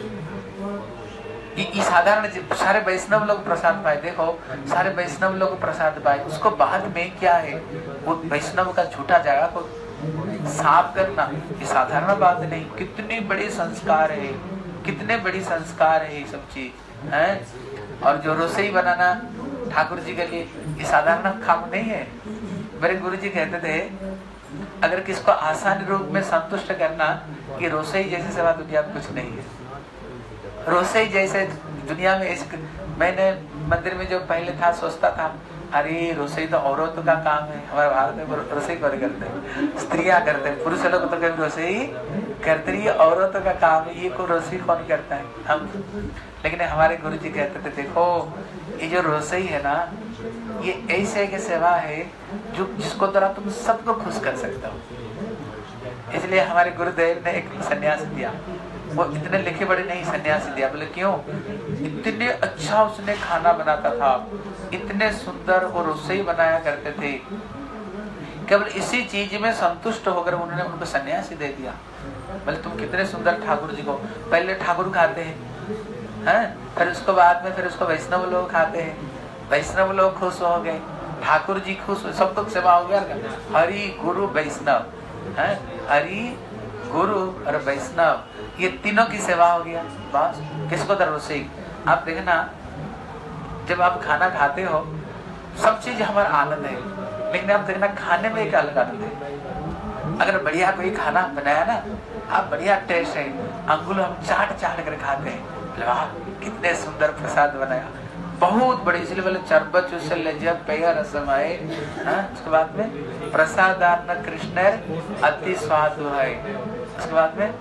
ये साधारण सारे वैष्णव लोग प्रसाद पाए, देखो सारे वैष्णव लोग प्रसाद पाए, उसको बाद में क्या है, वो वैष्णव का झूठा जगह को साफ करना, ये साधारण बात नहीं। कितनी बड़ी संस्कार है, कितने बड़ी संस्कार है ये सब चीज है। और जो रसोई बनाना ठाकुर जी के लिए, ये साधारण काम नहीं है। मेरे गुरु जी कहते थे, अगर किसको आसान रूप में संतुष्ट करना, ये रसोई जैसी सेवा दुनिया में कुछ नहीं है। रसोई जैसे दुनिया में इस, मैंने मंदिर में जो पहले था सोचता था, अरे रसोई तो औरतों का काम है, हमारे भारत में रसोई कौन करते हैं, स्त्रियां करते हैं, पुरुष लोग तो कभी रसोई करते रही, औरतों का काम है, ये को रसोई कौन करता है, हम। लेकिन हमारे गुरु जी कहते थे, देखो ये जो रसोई है ना, ये ऐसे की सेवा है जो जिसको द्वारा तुम सबको खुश कर सकते हो। इसलिए हमारे गुरुदेव ने एक सन्यास दिया, वो इतने लिखे बड़े नहीं सन्यासी दिया। बोले क्यों? इतने अच्छा उसने खाना बनाता था, इतने सुंदर वो रसोई बनाया करते थे, केवल इसी चीज में संतुष्ट होकर उन्होंने उनको सन्यासी दे दिया। बोले तुम कितने सुंदर ठाकुर जी को, पहले ठाकुर खाते हैं, फिर उसको बाद में फिर उसको वैष्णव लोग खाते हैं, वैष्णव लोग खुश हो गए, ठाकुर जी खुश, सब कुछ सेवा हो गया। हरि गुरु वैष्णव, हरि गुरु और वैष्णव, ये तीनों की सेवा हो गया। बस किसको दर रसोई। आप देखना, जब आप खाना खाते हो सब चीज हमारा आनंद है, लेकिन आप देखना खाने में एक अलग आनंद है। अगर बढ़िया कोई खाना बनाया ना, आप बढ़िया टेस्ट है, अंगुल हम चाट चाट कर खाते हैं, वाह कितने सुंदर प्रसाद बनाया, बहुत बड़ी, इसलिए बोले चरबत जब पेय रसम आए। उसके बाद में प्रसादान कृष्ण अति स्वाद है। उसके बाद में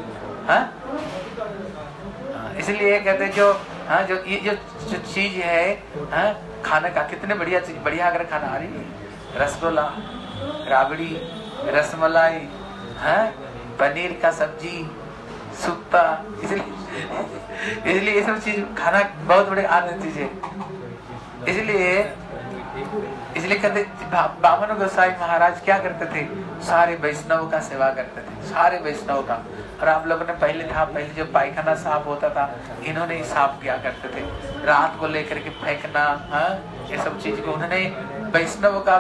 इसलिए कहते जो जो ये जो चीज है खाने का, कितने बढ़िया चीज, बढ़िया अगर खाना आ रही है, रसगुल्ला, राबड़ी, रसमलाई, पनीर का सब्जी, सुक्ता, इसलिए ये सब चीज खाना बहुत बड़े आनंद चीज है। इसलिए कहते बामन गोसाई महाराज क्या करते थे, सारे वैष्णव का सेवा करते थे, सारे वैष्णव का। और आप लोगों ने पहले जो पायखाना साफ होता था, इन्होंने ही साफ किया करते थे, रात को लेकर के फेंकना, ये सब चीज को उन्होंने वैष्णव का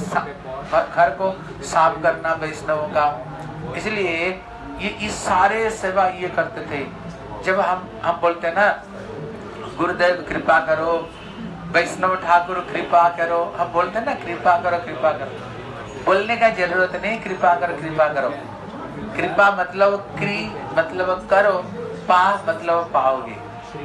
घर को साफ करना वैष्णव का। इसलिए ये सारे सेवा ये करते थे। जब हम बोलते हैं ना गुरुदेव कृपा करो, वैष्णव ठाकुर कृपा करो, हम बोलते हैं ना कृपा करो कृपा करो, बोलने का जरूरत नहीं, कृपा करो कृपा करो। कृपा मतलब क्री मतलब करो, पा मतलब पाओगे।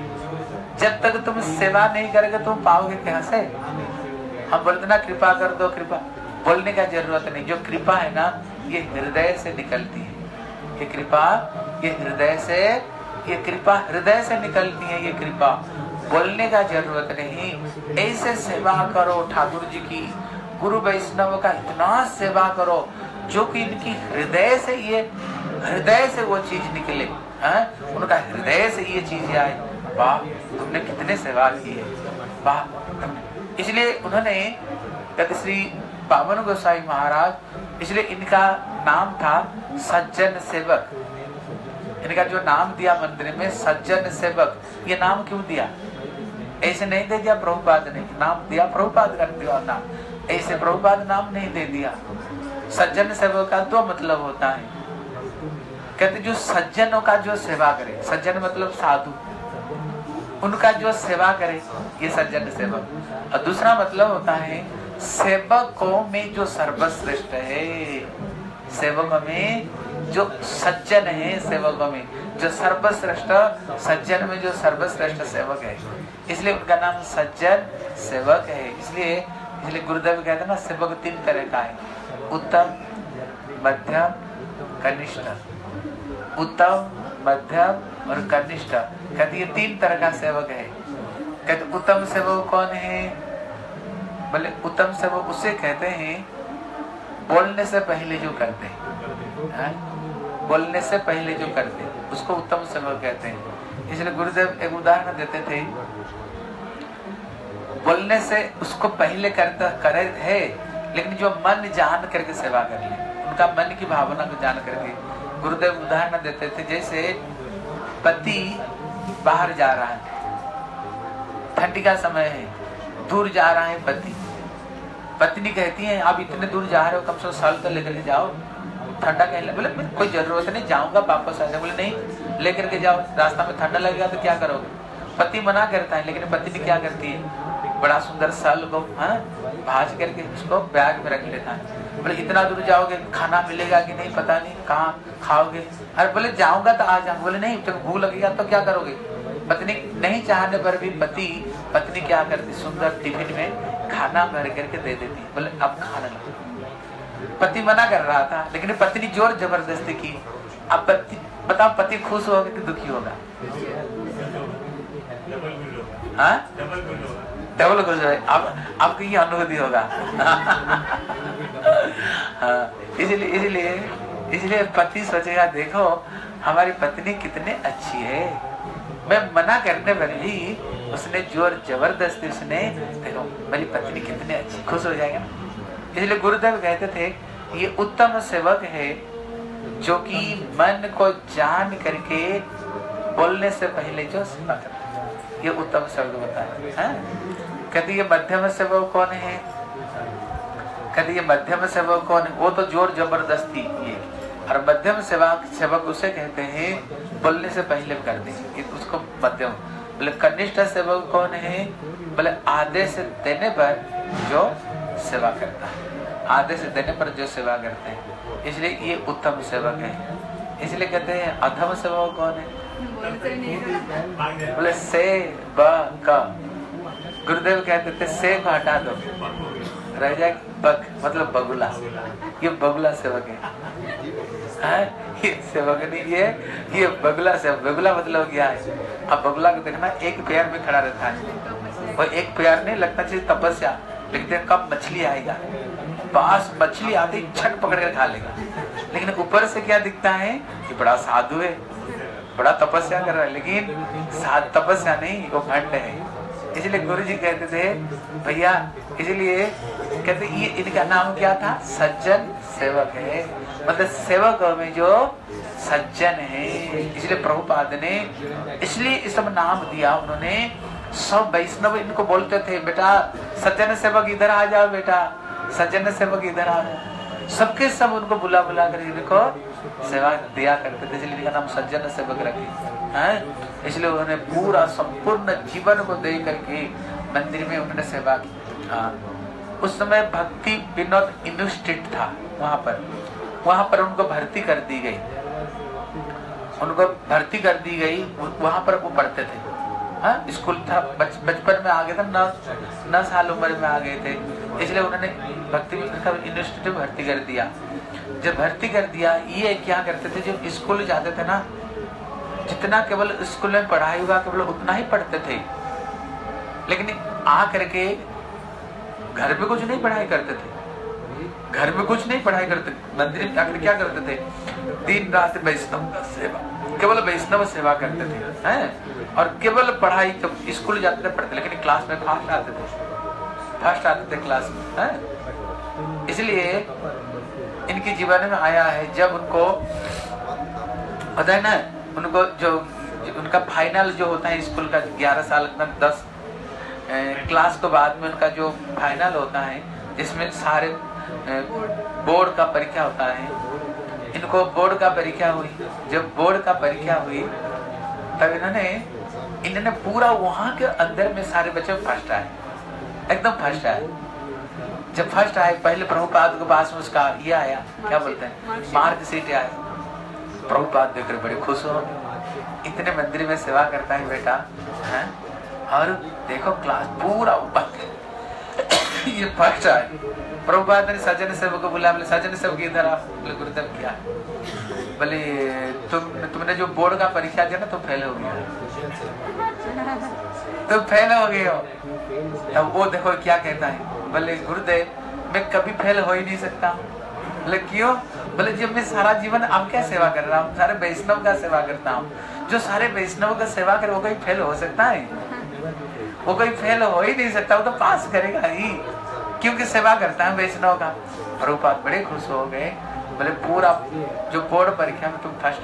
जब तक तुम सेवा नहीं करोगे तुम पाओगे कहां से? हम बोलते ना कृपा कर दो, कृपा बोलने का जरूरत नहीं। जो कृपा है ना ये हृदय से निकलती है, ये कृपा ये हृदय से, ये कृपा हृदय से निकलती है। ये कृपा बोलने का जरूरत नहीं। ऐसे सेवा करो ठाकुर जी की, गुरु वैष्णव का इतना सेवा करो जो कि इनकी हृदय से, ये हृदय से वो चीज निकले, उनका हृदय से ये चीज आए। वाह तुमने कितने सेवा की है, वाह। इसलिए उन्होंने श्री बामन गोसाई महाराज, इसलिए इनका नाम था सज्जन सेवक। इनका जो नाम दिया मंदिर में सज्जन सेवक, ये नाम क्यों दिया? ऐसे नहीं दे दिया प्रभुपाद ने, नाम दिया प्रभुपाद कर दिया नाम, ऐसे प्रभुपाद नाम नहीं दे दिया। सज्जन सेवक का दो मतलब होता है, कहते जो सज्जनों का जो सेवा करे, सज्जन मतलब साधु, उनका जो सेवा करे ये सज्जन सेवक। और दूसरा मतलब होता है सेवकों में जो सर्वश्रेष्ठ है, सेवकों में जो सज्जन है, सेवकों में जो सर्वश्रेष्ठ, सज्जन में जो सर्वश्रेष्ठ सेवक है, इसलिए उनका नाम सज्जन सेवक है। इसलिए गुरुदेव कहते हैं ना सेवक तीन तरह का है, उत्तम मध्यम कनिष्ठ। उत्तम मध्यम और कनिष्ठ, कहते ये तीन तरह का सेवक है। कहते उत्तम सेवक कौन है? बोले उत्तम सेवक उसे कहते हैं बोलने से पहले जो करते हैं, बोलने से पहले जो करते हैं उसको उत्तम सेवक कहते हैं। इसलिए गुरुदेव एक उदाहरण देते थे, बोलने से उसको पहले करे है, लेकिन जो मन जान करके सेवा कर ले, उनका मन की भावना को जान करके गुरुदेव उदाहरण देते थे। जैसे पति बाहर जा रहा है, ठंडी का समय है, दूर जा रहा है पति, पत्नी कहती है आप इतने दूर जा रहे हो, कम से कम साल तो लेकर के जाओ, ठंडा कहने। बोले कोई जरूरत नहीं, जाऊंगा वापस आ जाए। बोले नहीं, लेकर के जाओ, रास्ता में ठंडा लगेगा तो क्या करोगे? पति मना करता है, लेकिन पत्नी क्या करती है, बड़ा सुंदर साल को भाज करके उसको बैग में रख लेता है। बोले इतना दूर जाओगे, खाना मिलेगा कि नहीं पता नहीं, कहाँ खाओगे? अरे बोले जाऊंगा तो आ जाऊंगा। बोले नहीं, जब भूख लगेगा तो क्या करोगे? पत्नी नहीं चाहने पर भी पत्नी क्या करती, सुंदर टिफिन में खाना भर करके दे देती। बोले अब खाना लो। पति मना कर रहा था, लेकिन पत्नी जोर जबरदस्ती की। अब पति बताओ, पति खुश होगा कि दुखी होगा? डबल खुश है। अब आपको ये अनुभूति होगा। इसलिए पति सोचेगा देखो हमारी पत्नी कितनी अच्छी है, मैं मना करने पर भी उसने जोर जबरदस्ती, उसने देखो मेरी पत्नी कितनी अच्छी, खुश हो जाएगा। इसलिए गुरुदेव कहते थे ये उत्तम सेवक है जो कि मन को जान करके बोलने से पहले जो सेवा करता है, ये उत्तम सेवक होता है। कहते ये मध्यम सेवक कौन है? कहते ये मध्यम सेवक कौन है? वो तो जोर जबरदस्ती ये, और मध्यम सेवक उसे कहते हैं बोलने से पहले कर दे, उसको मध्यम। बोले कनिष्ठ सेवक कौन है? बोले आदेश देने पर जो सेवा करता है, आदेश देने पर जो सेवा करते हैं, इसलिए ये उत्तम सेवक है। इसलिए कहते हैं अधम सेवक कौन है? बोले सेवक। गुरुदेव कहते थे से को हटा दो, रह जाए बक, मतलब बगुला। ये बगुला सेवक है, ये सेवक नहीं, ये बगुला सेवक। बगुला मतलब क्या है? अब बगुला को देखना एक पैर में खड़ा रहता है, और एक पैर नहीं लगता चाहिए तपस्या, लेकिन कब मछली आएगा, पास मछली आती छट पकड़ कर खा लेगा। लेकिन ऊपर से क्या दिखता है? ये बड़ा साधु है, बड़ा तपस्या कर रहा है, लेकिन तपस्या नहीं, वो भंड है। इसलिए गुरु जी कहते थे भैया, इसलिए कहते ये इनका नाम क्या था? सज्जन सेवक है, मतलब सेवक में जो सज्जन है। इसलिए प्रभुपाद ने इसलिए इस सब नाम दिया उन्होंने। सब वैष्णव इनको बोलते थे बेटा सज्जन सेवक इधर आ जाओ, बेटा सज्जन सेवक इधर आ जाओ। सबके सब उनको बुला बुला कर इनको सेवा दिया करते थे, इसलिए इनका नाम सज्जन सेवक रखे हैं। इसलिए उन्होंने पूरा संपूर्ण जीवन को दे करके मंदिर में उन्होंने सेवा की। हाँ, उस समय भक्ति विनोद इंस्टीट्यूट था वहाँ पर उनको भर्ती कर दी गई, वहाँ पर वो पढ़ते थे। हाँ, स्कूल था, बचपन में आ गए थे, 9 साल उम्र में आ गए थे, इसलिए उन्होंने भक्ति इंस्टीट्यूट में भर्ती कर दिया। जब भर्ती कर दिया, ये क्या करते थे, जब स्कूल जाते थे ना, जितना केवल स्कूल में पढ़ाई हुआ केवल उतना ही पढ़ते थे, लेकिन आ करके घर में कुछ नहीं पढ़ाई करते थे, घर में कुछ नहीं पढ़ाई करते, मंदिर में जाकर क्या करते थे? दिन रात वैष्णव का सेवा, केवल वैष्णव सेवा करते थे, हैं? और केवल पढ़ाई, जब स्कूल जाते थे पढ़ते, लेकिन क्लास में फास्ट आते थे क्लास में, हैं? इसलिए इनके जीवन में आया है जब उनको पता है ना, उनको जो उनका फाइनल जो होता है स्कूल का 11 साल का 10 क्लास के बाद में उनका जो फाइनल होता है, जिसमें सारे बोर्ड का परीक्षा होता है। इनको बोर्ड का परीक्षा हुई, जब बोर्ड का परीक्षा हुई तब इन्होंने पूरा वहां के अंदर में सारे बच्चे फर्स्ट आए, एकदम फर्स्ट आए। जब फर्स्ट आए, पहले प्रभुपाद के पास में उसका ये आया, क्या बोलते हैं, मार्कशीट आया। प्रभुपाद देखकर बड़े खुश हो, इतने मंदिर में सेवा करता है बेटा, है? और देखो क्लास पूरा ये फर्स्ट आए। प्रभुपाद ने सज्जन सेवक को बुला, बोले सज्जन सेवक इधर आ। बोले गुरुदेव क्या? बोले तुमने जो बोर्ड का परीक्षा दिया ना, तुम फेल हो गए, तुम फेल हो गए हो। तब वो देखो क्या कहता है, बोले गुरुदेव मैं कभी फेल हो ही नहीं सकता। बोले क्यों? बोले जब मैं सारा जीवन आपका सेवा कर रहा हूँ, सारे वैष्णव का सेवा करता हूँ, जो सारे वैष्णव का सेवा करे वो कोई फेल हो सकता है? वो कोई फेल हो ही नहीं सकता, वो तो पास करेगा ही, क्योंकि सेवा करता है वैष्णव का। प्रभुपाद बड़े खुश हो गए, बोले पूरा जो बोर्ड परीक्षा में तुम फर्स्ट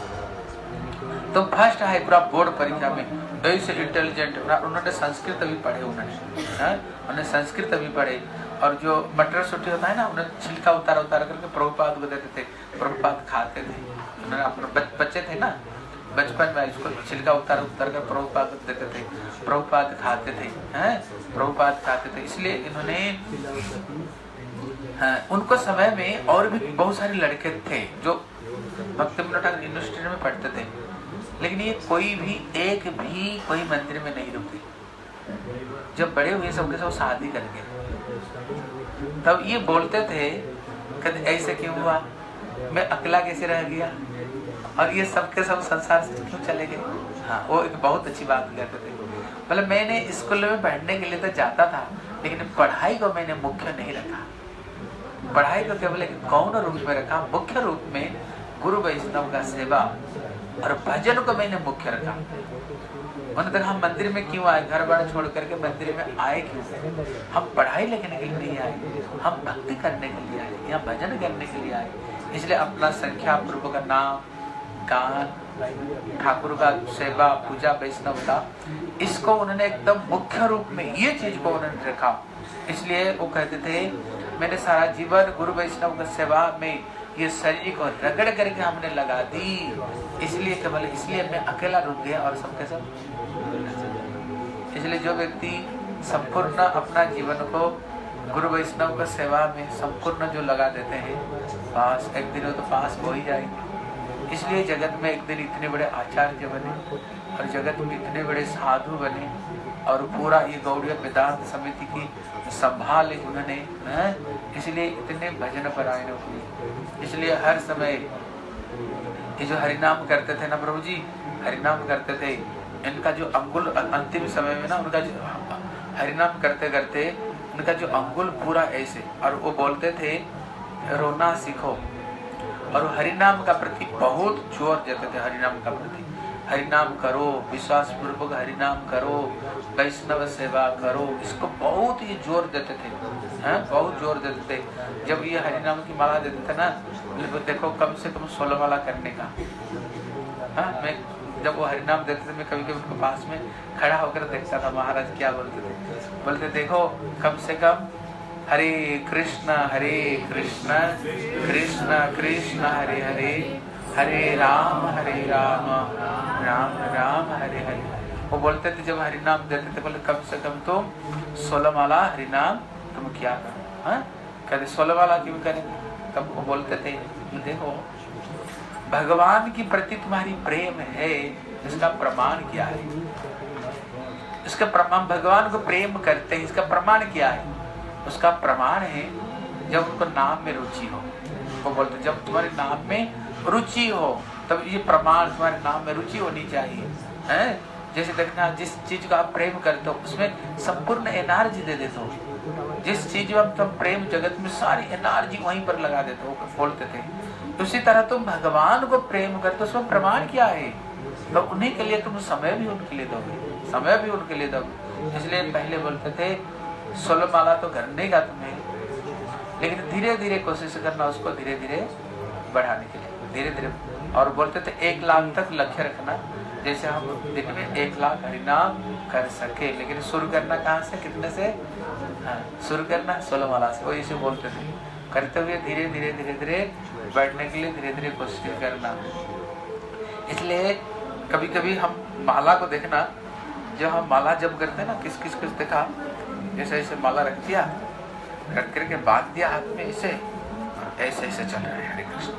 आए पूरा बोर्ड परीक्षा में, ऐसे इंटेलिजेंट। उन्होंने संस्कृत भी पढ़े, उन्होंने संस्कृत भी पढ़े, और जो मटर सूटी होता है ना, उन्हें छिलका उतार करके प्रभुपाद को देते थे, प्रभुपाद खाते थे। उन्होंने अपने बच्चे थे ना, बचपन में इसको छिलका उतार कर प्रभुपाद को देते थे, प्रभुपाद खाते थे, हैं? प्रभुपाद खाते थे। इसलिए इन्होंने उनको समय में और भी बहुत सारे लड़के थे जो भक्ति विनोद यूनिवर्सिटी में पढ़ते थे, लेकिन ये कोई मंदिर में नहीं रुके। जब बड़े हुए सबके सब शादी कर गए, तब ये बोलते थे कभी ऐसे क्यों हुआ, मैं अकेला कैसे रह गया, और ये सबके सब संसार से क्यों चले गए। हाँ, वो एक बहुत अच्छी बात कहते थे, मतलब मैंने स्कूल में पढ़ने के लिए तो जाता था, लेकिन पढ़ाई को मैंने मुख्य नहीं रखा। पढ़ाई को केवल एक गौण रूप में रखा, मुख्य रूप में गुरु वैष्णव का सेवा और भजन को मैंने मुख्य रखा। मैंने देखा हम मंदिर में क्यों आए, घर बार छोड़ करके मंदिर में आए क्यों? हम पढ़ाई लिखने के लिए नहीं आए, हम भक्ति करने के लिए आए, या भजन करने के लिए आए। इसलिए अपना संख्या पूर्वक नाम गान, ठाकुर का सेवा पूजा वैष्णव का, इसको उन्होंने एकदम मुख्य रूप में ये चीज को उन्होंने रखा। इसलिए वो कहते थे मैंने सारा जीवन गुरु वैष्णव की सेवा में ये शरीर को रगड़ करके हमने लगा दी, इसलिए केवल इसलिए मैं अकेला रुक गया और सबके सब। इसलिए जो व्यक्ति संपूर्ण अपना जीवन को गुरु वैष्णव का सेवा में संपूर्ण जो लगा देते हैं, पास एक दिन तो पास हो ही जाएंगे। इसलिए जगत में एक दिन इतने बड़े आचार्य बने और जगत में इतने बड़े साधु बने और पूरा ये गौड़ीय वेदांत समिति की संभाल उन्होंने, इसलिए इतने भजन परायण हुए। इसलिए हर समय ये जो हरिनाम करते थे ना प्रभु जी, हरिनाम करते थे, इनका जो अंगुल अंतिम समय में ना, उनका जो हरिनाम करते करते उनका जो अंगुल पूरा ऐसे, और वो बोलते थे रोना सीखो, और हरिनाम का प्रति बहुत जोर देते थे। हरिनाम का प्रति, हरिनाम करो, विश्वास पूर्वक हरिनाम करो, वैष्णव सेवा करो, इसको बहुत ही जोर देते थे, बहुत जोर देते थे। जब ये हरिनाम की माला देते थे ना, देखो कम से कम 16 माला करने का। मैं जब वो हरिनाम देते थे, मैं कभी कभी उनके पास में खड़ा होकर देखता था, महाराज क्या बोलते थे, बोलते देखो कम से कम हरे कृष्ण कृष्ण कृष्ण हरे हरे, हरे राम राम राम हरे हरे। वो बोलते थे जब हरिनाम देते थे, बोले कम से कम तुम 16 माला हरिनाम तुम क्या करो। कहते 16 माला क्यों करें? तब वो बोलते थे देखो भगवान की प्रति तुम्हारी प्रेम है, इसका प्रमाण क्या है? इसका प्रमाण, भगवान को प्रेम करते हैं, इसका प्रमाण क्या है? उसका प्रमाण है जब उनको नाम में रुचि हो। वो बोलते जब तुम्हारे नाम में रुचि हो तब ये प्रमाण, तुम्हारे नाम में रुचि होनी चाहिए, है? जैसे देखना, जिस चीज का आप प्रेम करते हो उसमें संपूर्ण एनर्जी दे देते हो। जिस चीज में तुम प्रेम जगत में सारी एनर्जी वहीं पर लगा देते हो, बोलते थे। उसी तरह तुम भगवान को प्रेम करते हो, उसमें प्रमाण क्या है? तो उन्हीं के लिए तुम समय भी उनके लिए दोगे, समय भी उनके लिए दोगे। इसलिए पहले बोलते थे 16 माला तो करने का तुम्हें, लेकिन धीरे धीरे कोशिश करना उसको धीरे धीरे बढ़ाने के लिए, धीरे धीरे। और बोलते थे 1 लाख तक लक्ष्य रखना, जैसे हम दिन में 1 लाख हरिनाम कर सके। लेकिन शुरू करना कहाँ से, कितने से? शुरू करना 16 माला से। वो इसे बोलते थे, करते हुए धीरे धीरे धीरे धीरे बैठने के लिए धीरे धीरे कोशिश करना। इसलिए कभी कभी हम माला को देखना, जब हम माला जब करते हैं ना, किस किस कुछ देखा, जैसे ऐसे माला रख दिया, रख करके बांध दिया हाथ में, ऐसे ऐसे ऐसे चल रहा है हरे कृष्ण।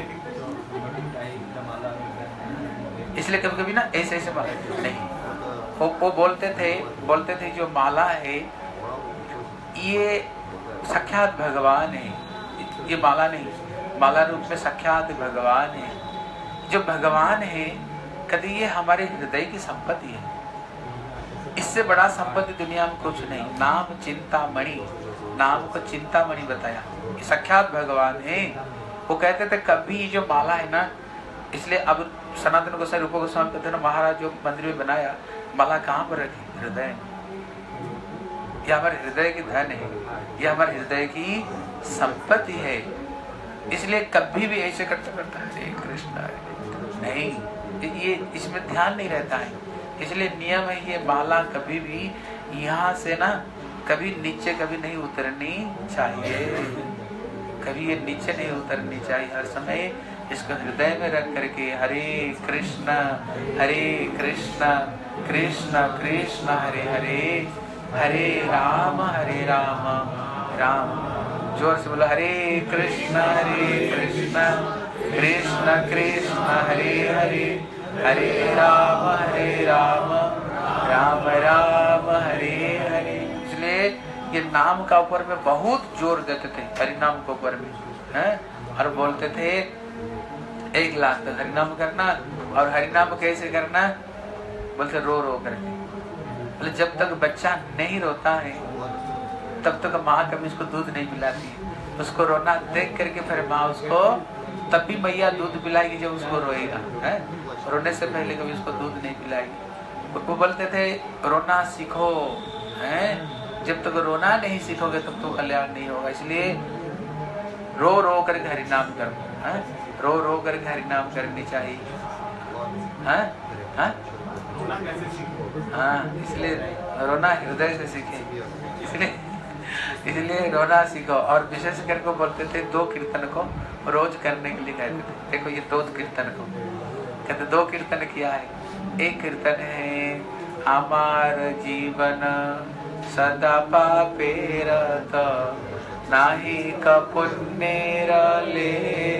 इसलिए कभी कभी ना ऐसे ऐसे माला नहीं, वो बोलते थे जो माला है ये साक्षात भगवान है, ये माला नहीं, माला रूप में साक्षात भगवान है। जो भगवान है कहते ये हमारे हृदय की संपत्ति है, इससे बड़ा संपत्ति दुनिया में कुछ नहीं। नाम चिंतामणि, नाम को चिंतामणि बताया, ये साक्षात भगवान है। वो कहते थे कभी जो माला है ना, इसलिए अब सनातन गोसाई रूप गोस्वामी कहते ना, महाराज जो मंदिर में बनाया माला कहाँ पर रखी? हृदय। यह हमारे हृदय की धन है, यह हमारे हृदय की संपत्ति है। इसलिए कभी भी ऐसे करता करता हरे कृष्ण नहीं, ये इसमें ध्यान नहीं रहता है। इसलिए नियम है ये माला कभी भी यहाँ से ना कभी नीचे कभी नहीं उतरनी चाहिए, कभी ये नीचे नहीं उतरनी चाहिए। हर समय इसको हृदय में रख करके हरे कृष्ण कृष्ण कृष्ण हरे हरे, हरे राम राम। जोर से बोलो हरे कृष्ण कृष्ण कृष्ण हरे हरे, हरे राम राम राम हरे हरे। इसलिए ये नाम का ऊपर में बहुत जोर देते थे, हरिनाम के ऊपर में, हैं? और बोलते थे 1 लाख तक हरिनाम करना। और हरिनाम कैसे करना? बोलते रो रो करके। बोले जब तक बच्चा नहीं रोता है तब तक माँ कभी उसको दूध नहीं पिलाती है। उसको रोना देख करके फिर माँ उसको, तब भी मैया दूध पिलाएगी जब उसको रोएगा, है? रोने से पहले कभी उसको दूध नहीं पिलाएगी। वो बोलते थे रोना सीखो, हैं? जब तक रोना नहीं सीखोगे तब तो कल्याण नहीं होगा। इसलिए रो रो करके हरिनाम करो, हैं? रो रो करके हरिनाम करनी चाहिए, हैं? हैं? हाँ, इसलिए रोना हृदय से सीखे, इसलिए रोना सीखो। और विशेष करके बोलते थे 2 कीर्तन को रोज करने के लिए कहते थे। देखो ये 2 कीर्तन को कहते, 2 कीर्तन किया है। एक कीर्तन है हमार जीवन सदा पापे रत नाही का पुण्येर ले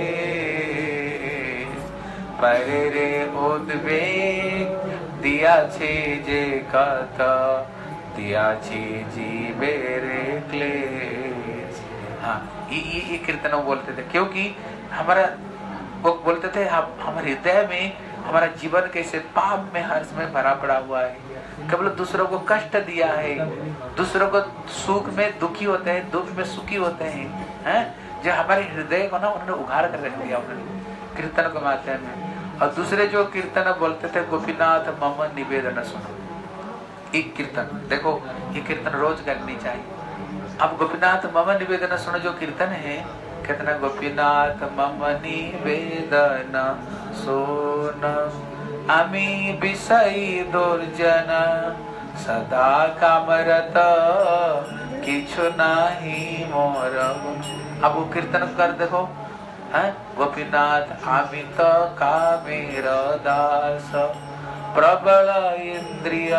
परे रे उद्वेग दियाছে যে কথা दियाছি जीवे रे क्लेश। हाँ ये कीर्तन वो बोलते थे क्योंकि हमारा वो बोलते थे हमारे हृदय में हमारा जीवन कैसे पाप में हर समय भरा पड़ा हुआ है, केवल दूसरों को कष्ट दिया है, दूसरों को सुख में दुखी होते हैं, दुख में सुखी होते हैं, जो हमारे हृदय को ना उन्होंने उघाड़ कर रख दिया उन्होंने कीर्तन के माध्यम में। और दूसरे जो कीर्तन बोलते थे गोपीनाथ मम निवेदन सुनो, एक कीर्तन देखो ये कीर्तन रोज करनी चाहिए। अब गोपीनाथ मम निवेदन सुनो जो कीर्तन है कितना गोपीनाथ मम निवेदन सुन आमी विषयी दुर्जन सदा कामरत किछु नाही मोर। अब वो कीर्तन कर देखो गोपीनाथ आमित कामेर दास प्रबल इंद्रिय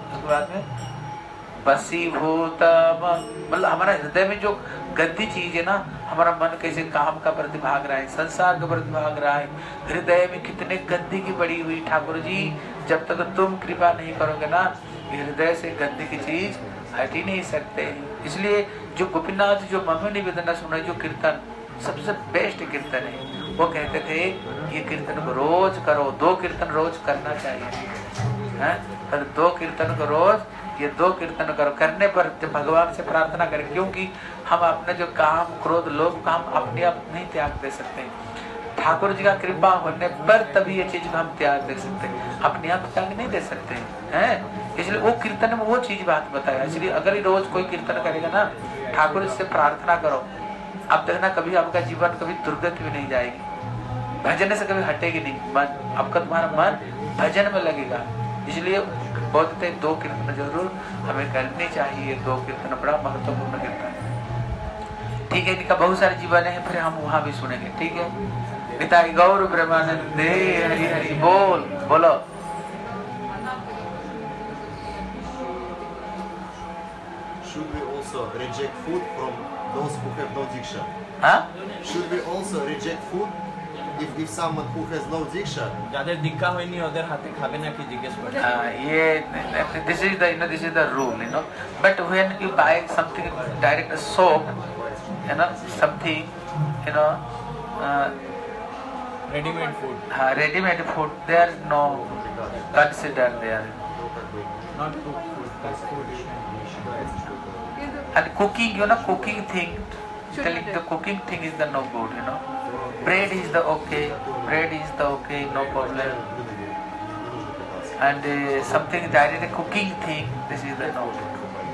वशीभूत, मतलब हमारा हृदय में जो गंदी चीज है ना, हमारा मन कैसे काम का प्रतिभाग रहा है, संसार का प्रतिभाग रहा है, हृदय में कितने गंदी की पड़ी हुई। ठाकुर जी जब तक तुम कृपा नहीं करोगे ना हृदय से गंदी की चीज हट ही नहीं सकते। इसलिए जो गोपीनाथ जो मम निवेदन सुना जो कीर्तन सबसे बेस्ट कीर्तन है, वो कहते थे ये कीर्तन को रोज करो, 2 कीर्तन रोज करना चाहिए, पर 2 कीर्तन को रोज, ये 2 कीर्तन करो। करने पर भगवान से प्रार्थना करें क्योंकि हम अपने जो काम क्रोध लोभ का हम अपने आप नहीं त्याग दे सकते, ठाकुर जी का कृपा होने पर तभी ये चीज को हम त्याग दे सकते हैं, अपने आप त्याग नहीं दे सकते हैं। इसलिए वो कीर्तन में वो चीज बात बताया। इसलिए अगर ये रोज कोई कीर्तन करेगा ना, ठाकुर से प्रार्थना करो, अब देखना कभी आपका जीवन कभी दुर्गति भी नहीं जाएगी, भजन से कभी हटेगी नहीं मन, आपका तुम्हारा मन भजन में लगेगा। इसलिए बोलते हैं 2 कीर्तन जरूर हमें करनी चाहिए, 2 कीर्तन बड़ा महत्वपूर्ण कीर्तन है। ठीक है, इनका बहुत सारे जीवन है, फिर हम वहां भी सुनेंगे। ठीक है, निताई गौर ब्रह्मानंदे हरि हरि बोल। बोलो Should we also reject food from those who have no diksha? हाँ Should we also reject food if someone who has no diksha? যাদের দীক্ষা হয়নি ওদের হাতে খাবে না কি জিজ্ঞেস করে। ये this is the this is the rule, but when you buy something direct soap, something readymade food ready-made food, there is no consider there. Not cook food And cooking, cooking thing, telling the cooking thing is the no good, bread is the okay, no problem. And something direct cooking thing, this is the no good.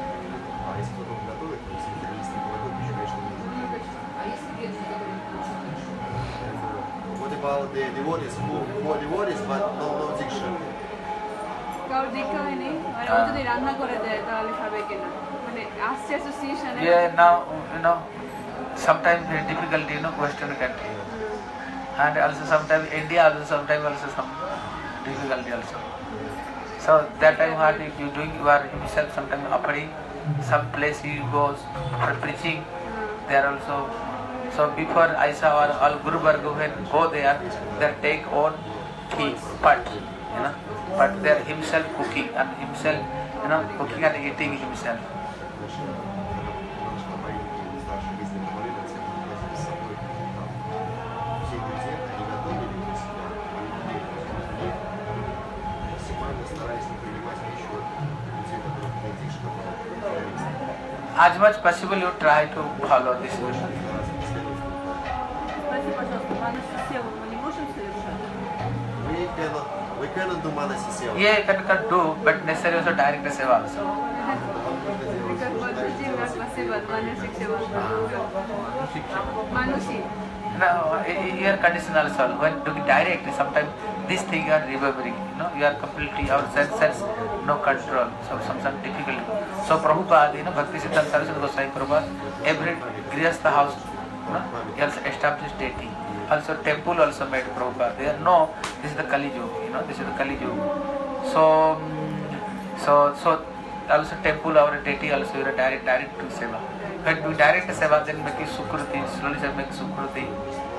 What about the devotees who are devotees but no diksha? কারোর দীক্ষা হয়নি আর ও যদি রান্না করে দেয় তাহলে খাবে কিনা, মানে আসছে অ্যাসোসিয়েশনে। Yeah, now sometimes very difficult, Western country, and also sometimes India, also some difficulty also. So that time what if you doing, you are himself sometimes offering, some place you go for preaching, there also. So before I saw all Guru Varga when go there, they take own tea pot, but they are himself cooking and himself, cooking and eating himself. As much possible you try to follow this. We cannot do manasi seva. Yeah, you can do, but necessary also direct seva also. Your condition also, when doing direct, sometimes this thing you are remembering, you are completely, our senses no control, so some difficulty. So Prabhupada, Bhakti Siddhanta Saraswati Goswami Prabhupada, every Grihastha house, he also established deity. Also temple also made Prabhupada. They know this is the Kali Yuga, this is the Kali Yuga. So also temple or deity also you are direct to seva. When do direct seva, then make it sukruti, slowly just make sukruti.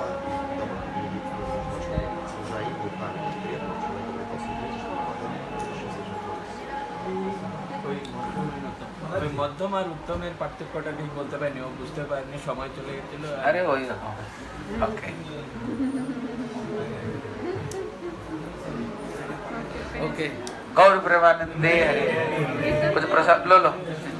ওই মধ্যম আর উত্তমের পার্থক্যটা ঠিক বলতে পারিনি, ও বুঝতে পারেনি, সময় চলে গেছিল। আরে ওই রকম। ওকে ओके गौर प्रेमानंदे हरे कुछ प्रसाद लो लो।